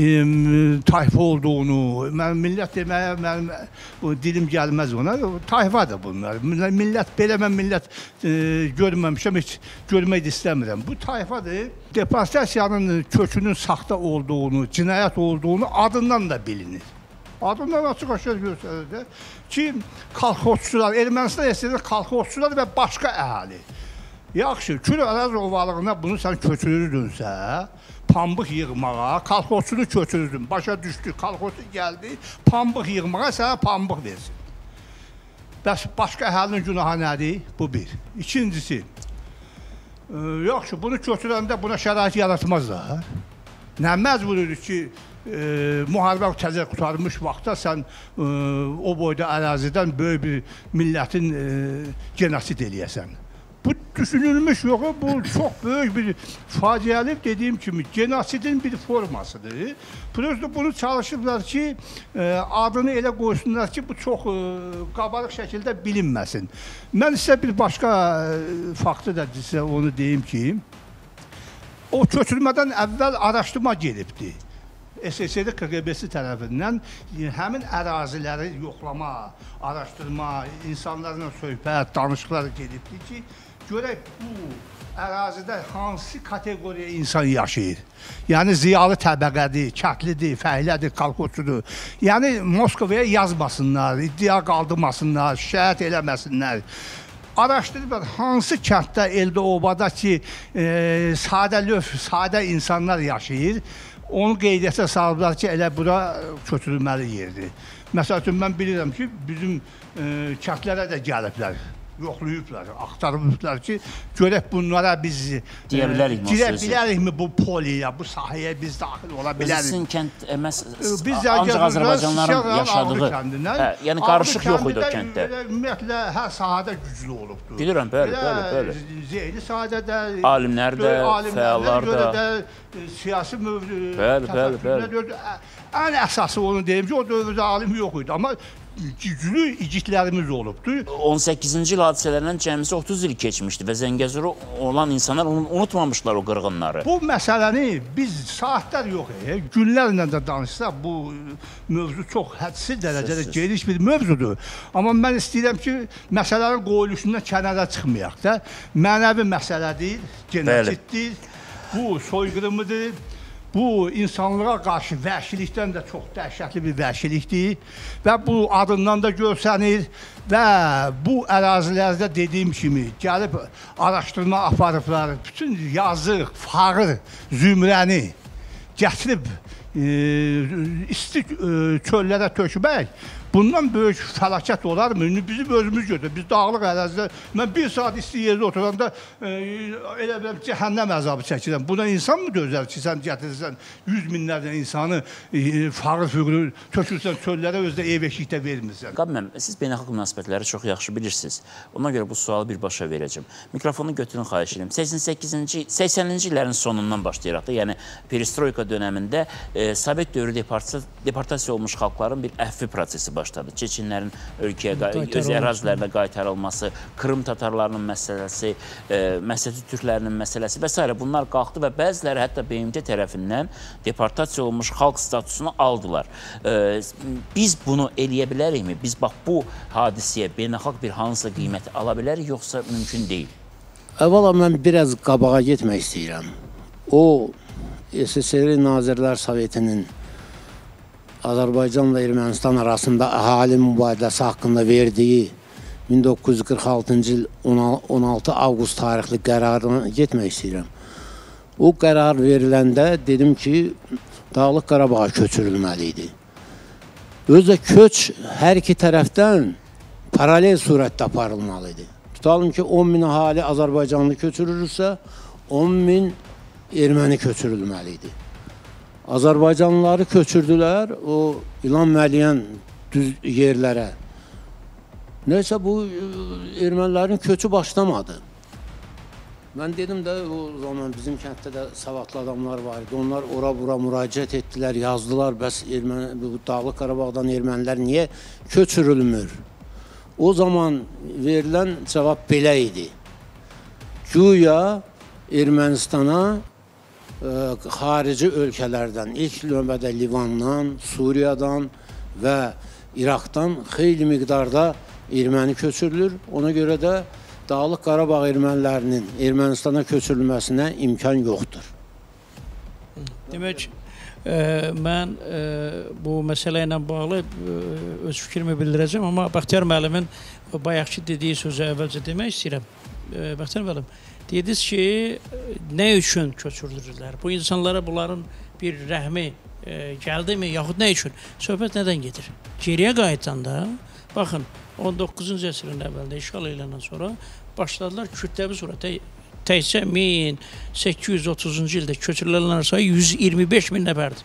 e, tayfa olduğunu, mən millət deməyə mənim bu, dilim gəlməz ona, tayfadır bunlar. Millət, belə mən millət e, görməmişəm, heç görmək istəmirəm. Bu tayfadır. Deportasiyanın kökünün saxta olduğunu, cinayət olduğunu adından da bilinir. Adından açıq-aşkar göstərir ki, kolxozçular, Ermənistan əsasında kolxozçular və başqa əhali. Yaxşı, Kür Araz ovalığına bunu sən köçürürdünsə, pambıq yığmağa, kolxozçunu köçürürdün, başa düşdü, kolxozçu gəldi, pambıq yığmağa sənə pambıq versin. Bəs başqa əhalinin günahı nədir? Bu bir. İkincisi, e, yaxşı, bunu köçürəndə buna şərait yaratmazlar. Nə məcburidir ki, e, müharibə təzə qutarmış vaxtda sən e, o boyda ərazidən böyük bir millətin e, genosid eləyəsən. Bu düşünülmüş yox, bu çox böyük bir faciəli, dediyim kimi, genosidin bir formasıdır. Prosto bunu çalışıblar ki, adını elə qoysunlar ki, bu çox qabarıq şəkildə bilinməsin. Mən sizə bir başqa faktı da sizə onu deyim ki, o köçürmədən əvvəl araşdırma gedibdi. S S R K G B-si tərəfindən həmin əraziləri yoxlama, araşdırma, insanlarla söhbət, danışıqlar gedibdi ki, görək bu ərazidə hansı kateqoriya insan yaşayır. Yəni ziyalı təbəqədir, kətlidir, fəhlədir, kolxozçudur. Yəni Moskovaya yazmasınlar, iddia qaldırmasınlar, şikayət eləməsinlər. Araşdırırlar, hansı kənddə, eldə, obada ki, e, sadə löf, sadə insanlar yaşayır. Onu qeydiyyata salıblar ki, elə bura köçürülməli yerdir. Məsəl üçün, mən bilirəm ki, bizim e, kəndlərə də gəliblər. Yoxlayıblar, axtarıblar ki, görək bunlara biz deyə bilərikmi? Girə bilərikmi bu poliyə, bu sahəyə biz daxil ola bilərik? Sizin kənd məhz biz ancaq Azərbaycanların yaşadığı, hə, yəni qarışıq yox idi o kənddə. Ümumiyyətlə, hər sahədə güclü olubdur. Bilirəm, bəli, bəli, bəli. Zeyli sahədə, alimlər də, fəallar da, siyasi mövzu, bəli, bəli, bəli. Ən əsası onu deyim ki, o dövrdə alim yox idi, amma güclü igidlərimiz olubdur. on səkkizinci il hadisələrindən cəmisi otuz il keçmişdi və Zəngəzura olan insanlar unutmamışlar o qırğınları. Bu məsələni biz saatlər yox, e, günlərlə də danışsaq, bu mövzu çox hədsiz dərəcədə geniş bir mövzudur. Amma mən istəyirəm ki, məsələnin qoyuluşundan kənara çıxmayaq da. Mənəvi məsələdir, genosiddir, bu soyqırımıdır. Bu, insanlığa qarşı vəhşilikdən də çox dəhşətli bir vəhşilikdir və bu adından da görsənir və bu ərazilərdə dediyim kimi gəlib araşdırma aparıblar, bütün yazıq, fağır zümrəni gətirib e, isti e, çöllərə tökmək. Bundan böyük fəlakət olarmı? Bizim özümüz götürür. Biz dağlıq ərazidə, mən bir saat isti yerdə oturanda e, elə biləm cəhənnəm əzabı çəkirəm. Buna insan mı dözər ki, sən gətirirsən yüz minlərdən insanı e, fağır füqürü tökürsən çöllərə, özdə ev eşikdə vermirsən. Qabməm, siz beynəlxalq münasibətləri çox yaxşı bilirsiniz. Ona görə bu sualı birbaşa verəcəm. Mikrofonu götürün, xahiş edirəm. səksən səkkizinci, səksəninci illərin sonundan başlayaraq da, yəni perestroika dönəmində e, Sovet dövrü deportasiya olmuş xalqların bir əhvi prosesi başladı. Çeçinlərin ölkəyə, öz ərazilərdə qaytarılması, Krım tatarlarının məsələsi, e, Məsəti türklərinin məsələsi və s. bunlar qalxdı və bəziləri hətta B M T tərəfindən deportasiya olmuş xalq statusunu aldılar. E, biz bunu eləyə bilərikmi? Biz bax bu hadisəyə beynəlxalq bir hansısa qiyməti ala bilərik, yoxsa mümkün deyil? Əvvəla mən biraz qabağa getmək istəyirəm. O S S R Nazirlər Sovetinin Azərbaycanla Ermənistan arasında əhali mübadiləsi haqqında verdiyi min doqquz yüz qırx altıncı il on altı avqust tarixli qərarına getmək istəyirəm. O qərar veriləndə dedim ki, Dağlıq Qarabağa köçürülməli idi. Özə köç hər iki tərəfdən paralel surətdə aparılmalı idi. Tutalım ki, on min əhali Azərbaycanlı köçürülürsə, on min erməni köçürülməli idi. Azərbaycanlıları köçürdülər o İlan Məliyən düz yerlərə. Neysə bu ermənilərin köçü başlamadı. Mən dedim də o zaman bizim kənddə də savadlı adamlar var idi. Onlar ora-bura müraciət etdilər, yazdılar. Bəs erməni, bu Dağlıq Qarabağdan ermənilər niyə köçürülmür? O zaman verilən cavab belə idi. Güya Ermənistana xarici ölkələrdən, ilk növbədə Livandan, Suriyadan və İraqdan xeyli miqdarda erməni köçürülür. Ona görə də Dağlıq Qarabağ ermənilərinin Ermənistana köçürülməsinə imkan yoxdur. Demək, e, mən e, bu məsələ ilə bağlı e, öz fikrimi bildirəcəm, amma Bəxtiyar müəllimin bayaqki dediyi sözü əvvəlcə demək istəyirəm. E, Bəxtiyar müəllim, dediniz ki, nə üçün köçürülürlər? Bu insanlara bunların bir rəhmi e, gəldi mi, yaxud nə üçün? Söhbət nədən gedir? Geriyə qayıtanda, baxın, on doqquzuncu əsrin əvvəldə işğal eləndən sonra başladılar kütləvi surətdə təkcə min səkkiz yüz otuzuncu ildə köçürülənlər sayı yüz iyirmi beş min nəfərdir.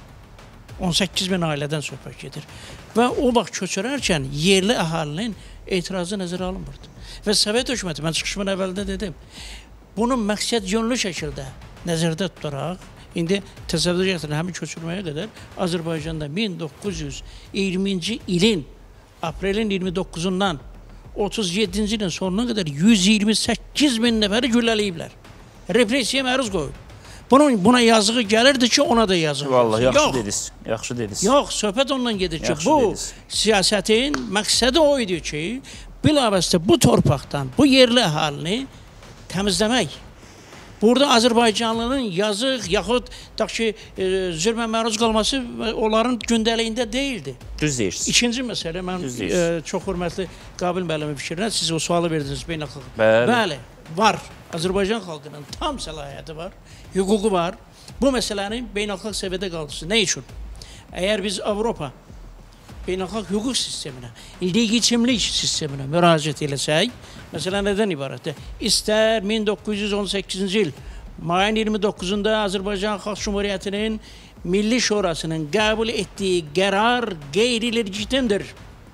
on səkkiz min ailədən söhbət gedir. Və o vaxt köçürərkən yerli əhalinin etirazı nəzərə alınmırdı. Və Sovet hökuməti, mən çıxışımın əvvəlində dedim, bunun məqsəd yönlü şəkildə nəzərdə tutaraq, indi təsəvvür gətirin, həmin köçürməyə qədər Azərbaycanda min doqquz yüz iyirminci ilin aprelin iyirmi doqquzundan otuz yeddinci ilin sonuna qədər yüz iyirmi səkkiz min nəfəri güllələyiblər. Repressiyaya məruz qoyub. Bunun buna yazığı gəlirdi ki, ona da yazığı. Vallahi yaxşı dediniz. Yaxşı dediniz. Yox, söhbət ondan gedir ki, Yaxşı bu dediniz. siyasətin məqsədi o idi ki, bilavasitə bu torpaqdan, bu yerli əhalini təmizləmək. Burada Azərbaycanlının yazıq, yaxud da ki, e, zülmə məruz qalması onların gündəliyində deyildi. Düz deyirsiniz. İkinci məsələ, mən e, çox hörmətli Qabil müəllimin fikrinə siz o sualı verdiniz beynəlxalq. Bəli. Bəli, var. Azərbaycan xalqının tam səlahiyyəti var, hüququ var. Bu məsələnin beynəlxalq səviyyədə qaldısı. Nə üçün? Əgər biz Avropa beynəlxalq hüquq sisteminə, legitimlik sisteminə müraciət eləsək, məsələ nədən ibarətdir? İstər min doqquz yüz on səkkizinci il mayın iyirmi doqquzunda Azərbaycan Xalq Cümhuriyyətinin Milli Şurasının qəbul etdiyi qərar qeyri-legitimdir.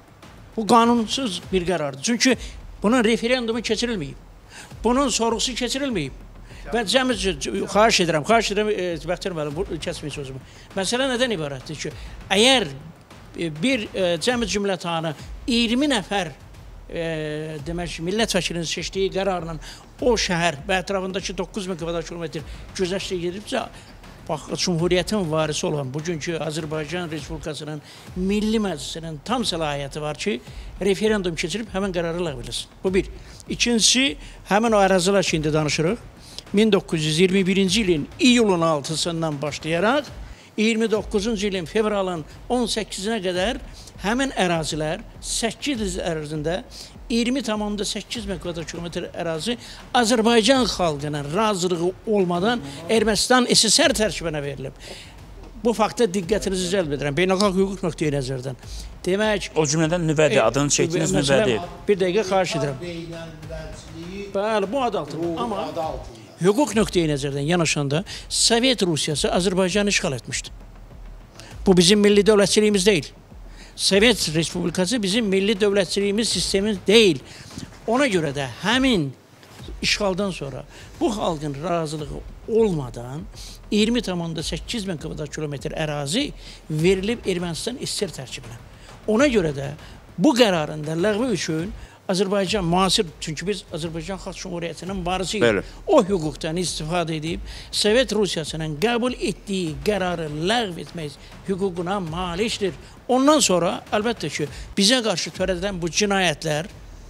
Bu qanunsuz bir qərardır. Çünki bunun referendumu keçirilməyib. Bunun sorğusu keçirilməyib. Və cəmi, xahiş edirəm, xahiş edirəm, e, Bəxtiyar müəllim, kəsməyin sözümü. Məsələ nədən ibarətdir ki, əgər bir e, cəmi cümlətanı iyirmi nəfər e, demək ki, millət vəkilinin seçdiyi qərarla o şəhər və ətrafındakı doqquz min kvadrat kilometr güzəştə gedibsə, bax, Cümhuriyyətin varisi olan bugünkü Azərbaycan Respublikasının Milli Məclisinin tam səlahiyyəti var ki, referendum keçirib həmin qərarı ləğv eləsin. Bu bir. İkincisi, həmin o ərazilər ki, indi danışırıq. min doqquz yüz iyirmi birinci ilin iyulun altısından başlayaraq iyirmi doqquzuncu ilin fevralın on səkkizinə qədər həmin ərazilər səkkiz il ərzində iyirmi tamamda səkkiz min kvadrat kilometr ərazi Azərbaycan xalqının razılığı olmadan Ermənistan S S R tərkibinə verilib. Bu fakta diqqətinizi cəlb edirəm. Beynəlxalq hüquq nöqteyi nəzərdən. Demək, o cümlədən nüvədir, adını çəkdiniz nüvədir. Bir dəqiqə xahiş edirəm. Bəli, bu adı altında. Amma hüquq nöqteyi nəzərdən yanaşanda Sovet Rusiyası Azərbaycanı işğal etmişdi. Bu bizim milli dövlətçiliyimiz deyil. Sovet Respublikası bizim milli dövlətçiliyimiz sistemimiz deyil. Ona görə də həmin işğaldan sonra bu xalqın razılığı olmadan iyirmi tamamda səkkiz min kvadrat kilometr ərazi verilib Ermənistan S S R tərkibinə. Ona görə də bu qərarın da ləğvi üçün Azərbaycan müasir, çünki biz Azərbaycan Xalq Cumhuriyyətinin varısıyıq. O hüquqdan istifadə edib, Sovet Rusiyasının qəbul etdiyi qərarı ləğv etmək hüququna malikdir. Ondan sonra, əlbəttə ki, bizə qarşı törədilən bu cinayətlər,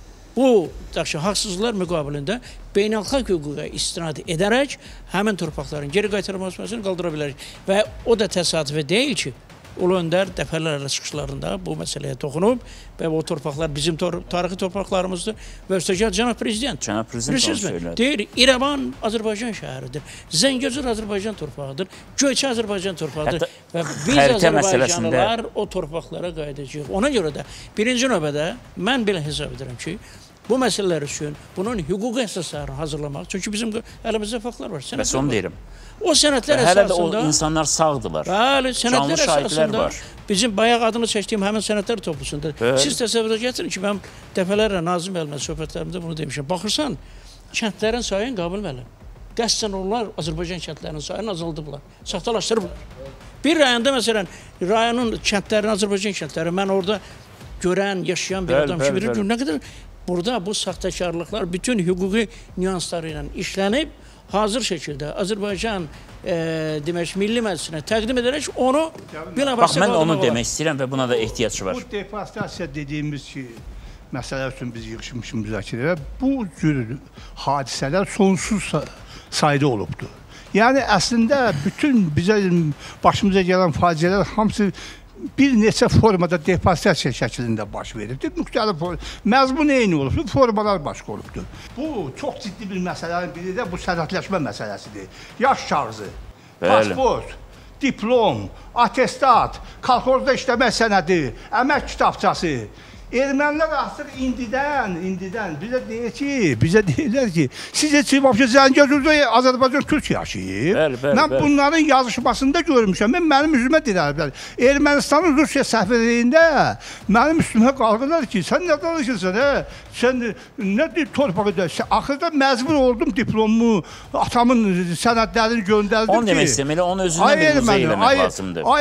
bu haqsızlıqlar müqabilində beynəlxalq hüquqa istinad edərək həmin torpaqların geri qaytarılmasını qaldıra bilərik. Və o da təsadüfi deyil ki, Ulu Öndər dəfələrlə çıxışlarında bu məsələyə toxunub və o torpaqlar bizim tor tarixi torpaqlarımızdır və üstəgəl Cənab Prezident, Cənab Prezident onu söylədi. Deyir, İrəvan Azərbaycan şəhəridir, Zəngəzur Azərbaycan torpağıdır, Göyçə Azərbaycan torpağıdır və biz Azərbaycanlılar o torpaqlara qayıdacağıq. Ona görə də birinci növbədə mən belə hesab edirəm ki, bu məsələlər üçün bunun hüquqi əsaslarını hazırlamaq, çünki bizim əlimizdə faktlar var. Bəs onu deyirəm. O sənədlər əsasında... Hələ də o insanlar sağdırlar. Bəli, sənədlər əsasında bizim bayaq adını çəkdiyim həmin sənədlər toplusunda. Siz təsəvvürə gətirin ki, mən dəfələrlə Nazim müəllimə söhbətlərimdə bunu demişəm. Baxırsan, kəndlərin sayını Qabil müəllim. Qəsdən onlar Azərbaycan kəndlərinin sayını azaldıblar, saxtalaşdırıblar. Bir rayonda, məsələn, rayonun kəndlərini, Azərbaycan kəndləri, mən orada görən, yaşayan bir adam ki, bilir, nə qədər burada bu saxtakarlıqlar bütün hüquqi nüansları ilə işlənib, hazır şəkildə Azərbaycan e, demək, Milli Məclisinə təqdim edərək onu Bax, mən onu demək istəyirəm və buna da ehtiyac var. Bu deforestasiya dediyimiz ki, məsələ üçün biz yığışmışıq müzakirəyə, bu cür hadisələr sonsuz sayda olubdur. Yəni, əslində, bütün bizə başımıza gələn faciələr hamısı bir neçə formada deforestasiya şəklində baş veribdir. Müxtəlif məzmun eyni olubdur, formalar başqa olubdur. Bu, çox ciddi bir məsələnin biri də bu sənədləşmə məsələsidir. Yaş kağızı, pasport, diplom, atestat, kolxozda işləmək sənədi, əmək kitabçası. Ermənilər artıq indidən, indidən bizə deyir ki, bizə deyirlər ki, siz heç Zəngəzurda Azərbaycan türk yaşayıb. Bəli, bəli, mən bunların yazışmasında görmüşəm. Mən mənim üzümə deyirlər. Ermənistanın Rusiya səfirliyində mənim üstümə qaldılar ki, sən nə danışırsan, hə? Sən nə deyir torpağı da? Axırda məcbur oldum diplomu, atamın sənədlərini göndərdim ki. Onu demək istəyəm, elə onun özündən bir müzey eləmək lazımdır.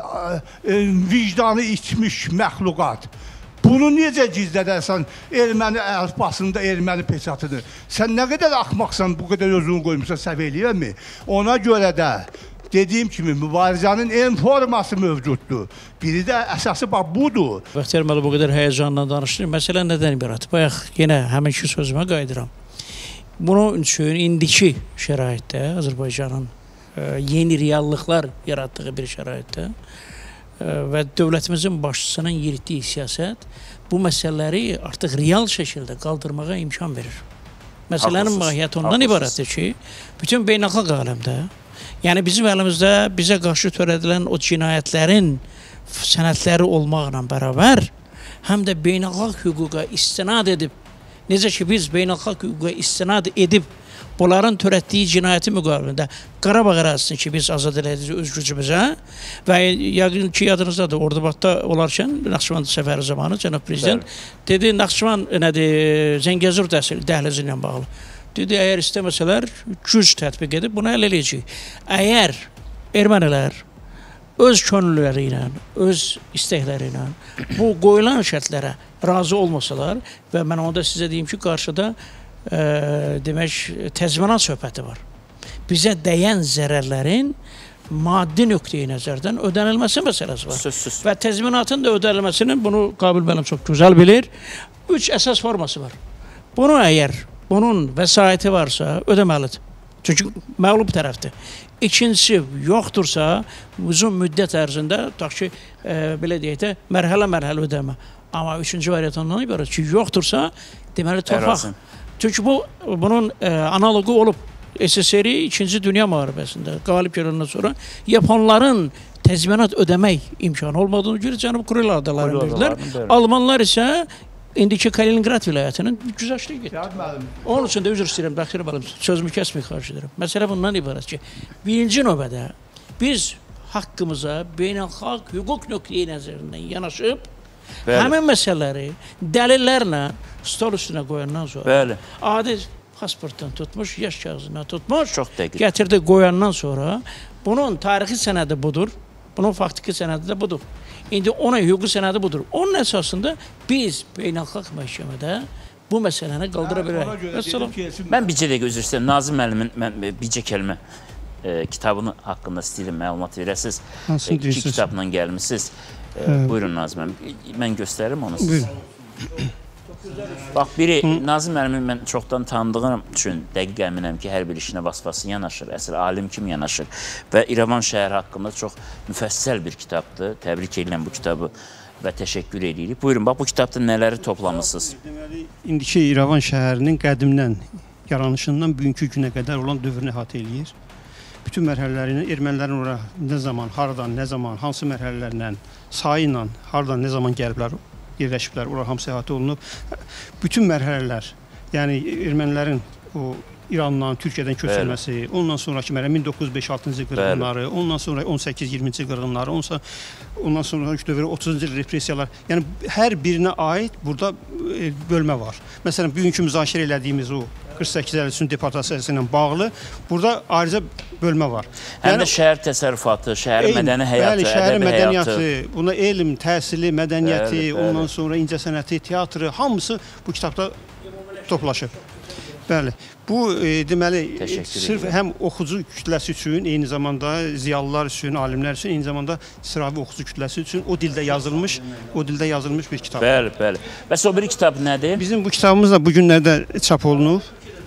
Ay, vicdanı içmiş məxluqat. Bunu necə gizlədərsən erməni əlifbasında erməni peçatıdır? Sən nə qədər axmaqsan, bu qədər özünü qoymuşsan səviyyəliyə mi? Ona görə də dediyim kimi mübarizənin en forması mövcuddur. Biri də əsası bax budur. Bəxtiyar müəllim bu qədər həyəcanla danışır. Məsələ nədən ibarət? Bayaq yenə həminki sözümə qayıdıram. Bunun üçün indiki şəraitdə Azərbaycanın yeni reallıqlar yaratdığı bir şəraitdə və dövlətimizin başçısının yeritdiyi siyasət bu məsələləri artıq real şəkildə qaldırmağa imkan verir. Məsələnin mahiyyəti ondan ibarətdir ki, bütün beynəlxalq aləmdə, yəni bizim əlimizdə bizə qarşı törədilən o cinayətlərin sənədləri olmaqla bərabər, həm də beynəlxalq hüquqa istinad edib, necə ki biz beynəlxalq hüquqa istinad edib, bunların törətdiyi cinayəti müqabilində Qarabağ ərazisini ki, biz azad edəcəyik öz gücümüzə və yəqin ki, yadınızdadır, Ordubadda olarkən Naxçıvan səfəri zamanı Cənab Prezident dedi, Naxçıvan nədir, Zəngəzur dəhlizi ilə bağlı. Dedi, əgər istəməsələr, güc tətbiq edib, bunu həll eləyəcək. Əgər ermənilər öz könülləri ilə, öz istəkləri ilə bu qoyulan şərtlərə razı olmasalar və mən onda sizə deyim ki, qarşıda Ə, demək, təzminat söhbəti var. Bizə dəyən zərərlərin maddi nöqteyi nəzərdən ödənilməsi məsələsi var. Söz, söz. Və təzminatın da ödənilməsinin, bunu Qabil müəllim çox gözəl bilir, üç əsas forması var. Bunu əgər bunun vəsaiti varsa ödəməlidir. Çünki məğlub tərəfdir. İkincisi, yoxdursa, uzun müddət ərzində, tutaq ki, e, belə deyək də, mərhələ-mərhələ ödəmə. Amma üçüncü variant ondan ibarət ki, yoxdursa, deməli, torpaq. Çünki bu, bunun e, analogu olub S S R-i ikinci Dünya müharibəsində qalib gələndən sonra Yaponların təzminat ödəmək imkanı olmadığını görə Cənub Kuril adalarını verdilər. Almanlar isə indiki Kaliningrad vilayətinin güzəştə getdi. Onun üçün də üzr istəyirəm, Bəxtiyar müəllim, sözümü kəsmək xahiş edirəm. Məsələ bundan ibarət ki, birinci növbədə biz haqqımıza beynəlxalq hüquq nöqteyi nəzərindən yanaşıb, bəli, həmin məsələləri dəlillərlə stol üstünə qoyandan sonra, bəli, adi pasportdan tutmuş, yaş kağızından tutmuş, gətirdi qoyandan sonra bunun tarixi sənədi budur, bunun faktiki sənədi də budur. İndi ona hüquqi sənədi budur. Onun əsasında biz beynəlxalq məhkəmədə bu məsələni qaldıra bilərik. Mən bircə dəqiqə üzr istəyirəm. Nazım müəllimin mən bircə kəlmə e, kitabını haqqında istəyirəm məlumat verəsiniz. Hansını E, iki deyirsiniz? kitabla gəlmisiniz. E, buyurun Nazım müəllim. Mən göstərim onu sizə. Buyurun. Bax, biri Nazım müəllimin mən çoxdan tanıdığım üçün dəqiq əminəm ki, hər bir işinə vasfası yanaşır, əsl alim kimi yanaşır və İrəvan şəhəri haqqında çox müfəssəl bir kitabdır. Təbrik edirəm bu kitabı və təşəkkür edirik. Buyurun, bax bu kitabda nələri toplamısınız? Deməli, indiki İrəvan şəhərinin qədimdən yaranışından bugünkü günə qədər olan dövrünü əhatə eləyir. Bütün mərhələlərini ermənilərin ora nə zaman, haradan, nə zaman, hansı mərhələlərlə, sayı ilə, haradan, nə zaman gəliblər, yerləşiblər, ora hamısı əhatə olunub. Bütün mərhələlər, yəni ermənilərin o İrandan, Türkiyədən köçürülməsi, ondan sonraki mərhələ min doqquz yüz beş altıncı qırğınları, ondan sonra on səkkiz iyirminci qırğınları, ondan sonraki dövrə otuzuncu il repressiyalar, yəni hər birinə aid burada bölmə var. Məsələn, bugünkü müzakirə elədiyimiz o qırx səkkiz əlli üçün deportasiyası ilə bağlı burada ayrıca bölmə var. Həm də şəhər təsərrüfatı, şəhərin mədəni həyatı, bəli, şəhərin ədəbi mədəniyyatı, həyatı. buna elm, təhsili, mədəniyyəti, Bəli, bəli. ondan sonra incəsənəti, teatrı, hamısı bu kitabda toplaşıb. Bəli, bu e, deməli Təşəkkür sırf edirəm. həm oxucu kütləsi üçün, eyni zamanda ziyalılar üçün, alimlər üçün, eyni zamanda sıravi oxucu kütləsi üçün o dildə yazılmış, o dildə yazılmış bir kitab. Bəli, bəli. Bəs o biri kitab nədir? Bizim bu kitabımız da bu günlərdə çap olunub.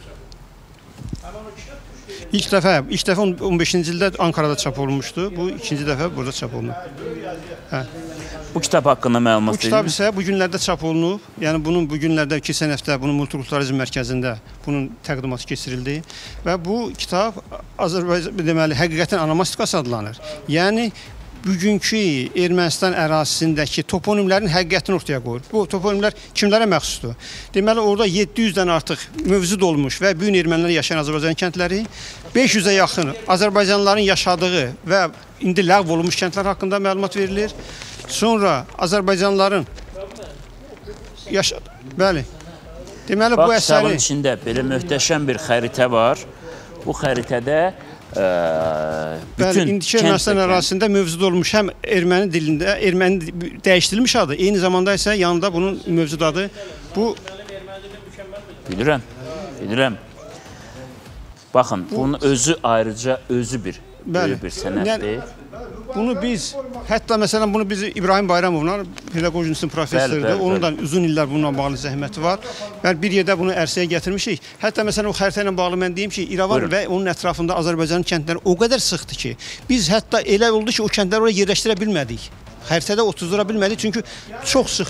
İlk dəfə, ilk dəfə on beşinci ildə Ankarada çap olunmuşdu. Bu ikinci dəfə burada çap olunub. Hə. Bu kitab haqqında məlumat Bu kitab verin. isə bu günlərdə çap olunub. Yəni bunun bu günlərdə keçən həftə bunun multikulturalizm mərkəzində bunun təqdimatı keçirildi və bu kitab Azərbaycan deməli həqiqətin onomastikası adlanır. Yəni bugünkü Ermənistan ərazisindəki toponimlərin həqiqətini ortaya qoyur. Bu toponimlər kimlərə məxsusdur? Deməli, orada yeddi yüzdən artıq mövcud olmuş və bu gün ermənilər yaşayan Azərbaycan kəndləri, beş yüzə yaxın Azərbaycanlıların yaşadığı və indi ləğv olunmuş kəndlər haqqında məlumat verilir. Sonra Azərbaycanlıların yaşadığı, bəli. Deməli, bu Bax, kitabın əsəri içində belə möhtəşəm bir xəritə var. Bu xəritədə ə, Bəli, bütün indiki Ermənistan kənd və kənd- ərazisində mövcud olmuş həm erməni dilində, erməni dəyişdirilmiş adı, eyni zamanda isə yanında bunun mövcud adı. Bu Bilirəm, bilirəm. Baxın, bunun özü ayrıca özü bir, böyük bir sənətdir. bunu biz, hətta məsələn bunu biz İbrahim Bayramovla, pedaqojinin professorudur, Bəli, bəli, onun da uzun illər bununla bağlı zəhməti var. Və bir yerdə bunu ərsəyə gətirmişik. Hətta məsələn o xəritə ilə bağlı mən deyim ki, İrəvan Buyurun. və onun ətrafında Azərbaycanın kəndləri o qədər sıxdır ki, biz hətta elə oldu ki, o kəndləri oraya yerləşdirə bilmədik. Xəritədə otuzdura bilmədik çünki çox sıx.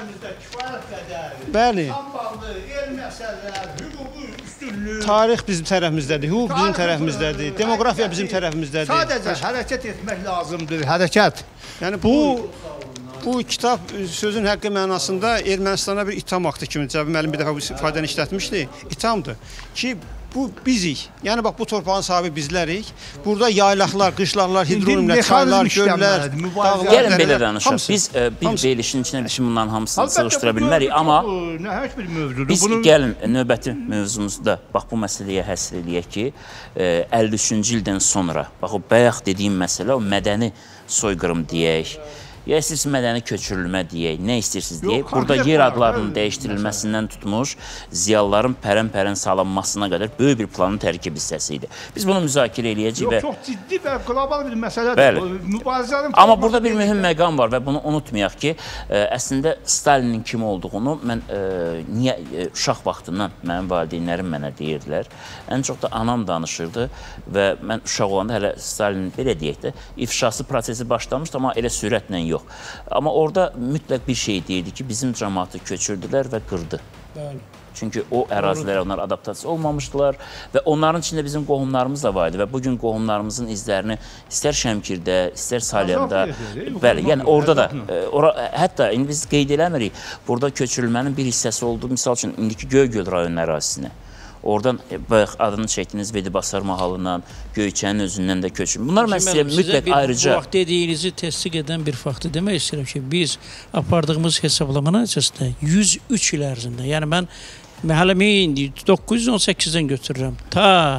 Bəli. Tarix bizim tərəfimizdədir, hüquq bizim tərəfimizdədir, demografiya bizim tərəfimizdədir. Sadəcə hərəkət etmək lazımdır, hərəkət. Yəni bu bu kitab sözün həqqi mənasında Ermənistana bir itham aktı kimi Cəbi müəllim bir dəfə bu ifadəni işlətmişdi. İthamdır ki, bu bizik. Yəni bax bu torpağın sahibi bizlərik. Burada yaylaqlar, qışlaqlar, hidronimlər, çaylar, göllər, dağlar. Gəlin belə dərələr, danışaq. hamısı. Biz ə, bir Hamısı. verilişin içində bütün bunların hamısını Əlbəttə, sığışdıra bu bilmərik, mövzu amma çox, nəhəng bir mövzudur. biz Bunun gəlin növbəti mövzumuzda bax bu məsələyə həsr eləyək ki, ə, əlli üçüncü ildən sonra, bax o bayaq dediyim məsələ, o mədəni soyqırım deyək, ya istəyirsiniz mədəni köçürülmə deyək, nə istəyirsiniz deyək. Yox, Burada konkret yer var, adlarının bəli. dəyişdirilməsindən tutmuş, ziyalıların pərən-pərən salanmasına qədər böyük bir planın tərkib hissəsi idi. Biz bunu müzakirə eləyəcəyik yox, və çox ciddi və qlobal bir məsələdir. Bəli. Bu mübarizənin Amma burada bir mühüm məqam var və bunu unutmayaq ki, ə, əslində Stalinin kim olduğunu mən ə, niyə ə, uşaq vaxtından mənim valideynlərim mənə deyirdilər. Ən çox da anam danışırdı və mən uşaq olanda hələ Stalinin belə deyək də ifşası prosesi başlamışdı, amma elə sürətlə yox. Amma orada mütləq bir şey deyirdi ki, bizim cəmaatı köçürdülər və qırdı. Bəli. Çünki o ərazilərə onlar adaptasiya olmamışdılar və onların içində bizim qohumlarımız da var idi və bugün qohumlarımızın izlərini istər Şəmkirdə, istər Salyanda, Azad bəli, yəni orada da, Azad. e, ora, hətta indi biz qeyd eləmirik, burada köçürülmənin bir hissəsi olduğu, misal üçün, indiki Göygöl rayonu ərazisinə. Oradan e, bayaq adını çəkdiniz Vedibasar mahalından, Göyçənin özündən də köçürülmə. Bunlar mən sizə mütləq ayrıca... Bu vaxt dediyinizi təsdiq edən bir faktı demək istəyirəm ki, biz apardığımız hesablamana əsasında yüz üç il ərzində, yəni mən hələ min doqquz yüz on səkkizdən götürürəm, ta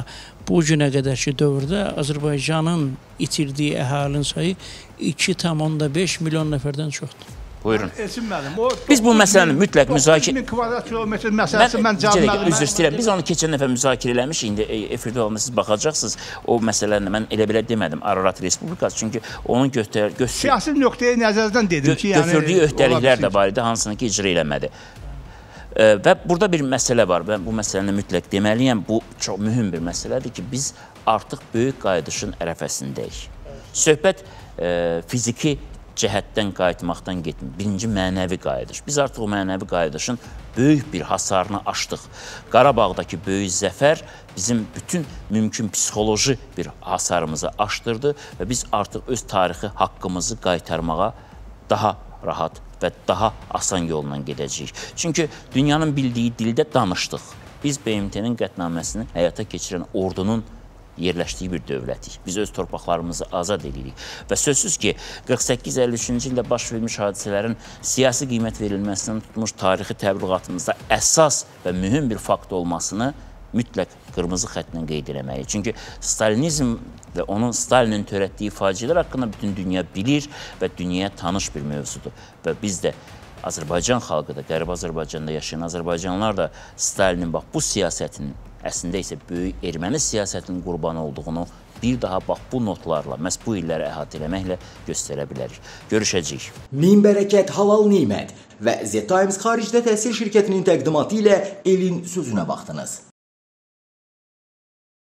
bu günə qədərki dövrdə Azərbaycanın itirdiyi əhalinin sayı iki tam onda beş milyon nəfərdən çoxdur. Buyurun. Elçin müəllim, o Biz bu məsələni mütləq müzakirə... doqquz min kvadrat kilometr məsələsi mən cavab müəllim. Üzr istəyirəm. Biz onu keçən dəfə müzakirə eləmiş. İndi efirdə olanda siz baxacaqsınız. O məsələni mən elə belə demədim. Ararat Respublikası. Çünki onun göstər... Siyasi nöqteyi nəzərdən dedim ki, yəni... Götürdüyü öhdəliklər də var idi, hansını ki, icra eləmədi. Və burada bir məsələ var. Mən bu məsələni mütləq deməliyəm. Bu çox mühüm bir məsələdir ki, biz artıq böyük qayıdışın ərəfəsindəyik. Söhbət fiziki cəhətdən qayıtmaqdan getmir. Birinci mənəvi qayıdış. Biz artıq o mənəvi qayıdışın böyük bir hasarını aşdıq. Qarabağdakı böyük zəfər bizim bütün mümkün psixoloji bir hasarımızı aşdırdı və biz artıq öz tarixi haqqımızı qaytarmağa daha rahat və daha asan yolla gedəcəyik. Çünki dünyanın bildiyi dildə danışdıq. Biz B M T-nin qətnaməsini həyata keçirən ordunun yerləşdiyi bir dövlətik. Biz öz torpaqlarımızı azad edirik. Və sözsüz ki, qırx səkkiz əlli üçüncü ildə baş vermiş hadisələrin siyasi qiymət verilməsindən tutmuş tarixi təbliğatımızda əsas və mühüm bir fakt olmasını mütləq qırmızı xətlə qeyd eləməliyik. Çünki Stalinizm və onun Stalinin törətdiyi faciələr haqqında bütün dünya bilir və dünyaya tanış bir mövzudur. Və biz də Azərbaycan xalqı da, Qərbi Azərbaycanda yaşayan Azərbaycanlılar da Stalinin bax bu siyasətinin, əslində isə böyük erməni siyasətinin qurbanı olduğunu bir daha bax bu notlarla, məhz bu illəri əhatə eləməklə göstərə bilərik. Görüşəcəyik. Min bərəkət, halal nimət və Z Times xaricdə təhsil şirkətinin təqdimatı ilə elin sözünə baxdınız.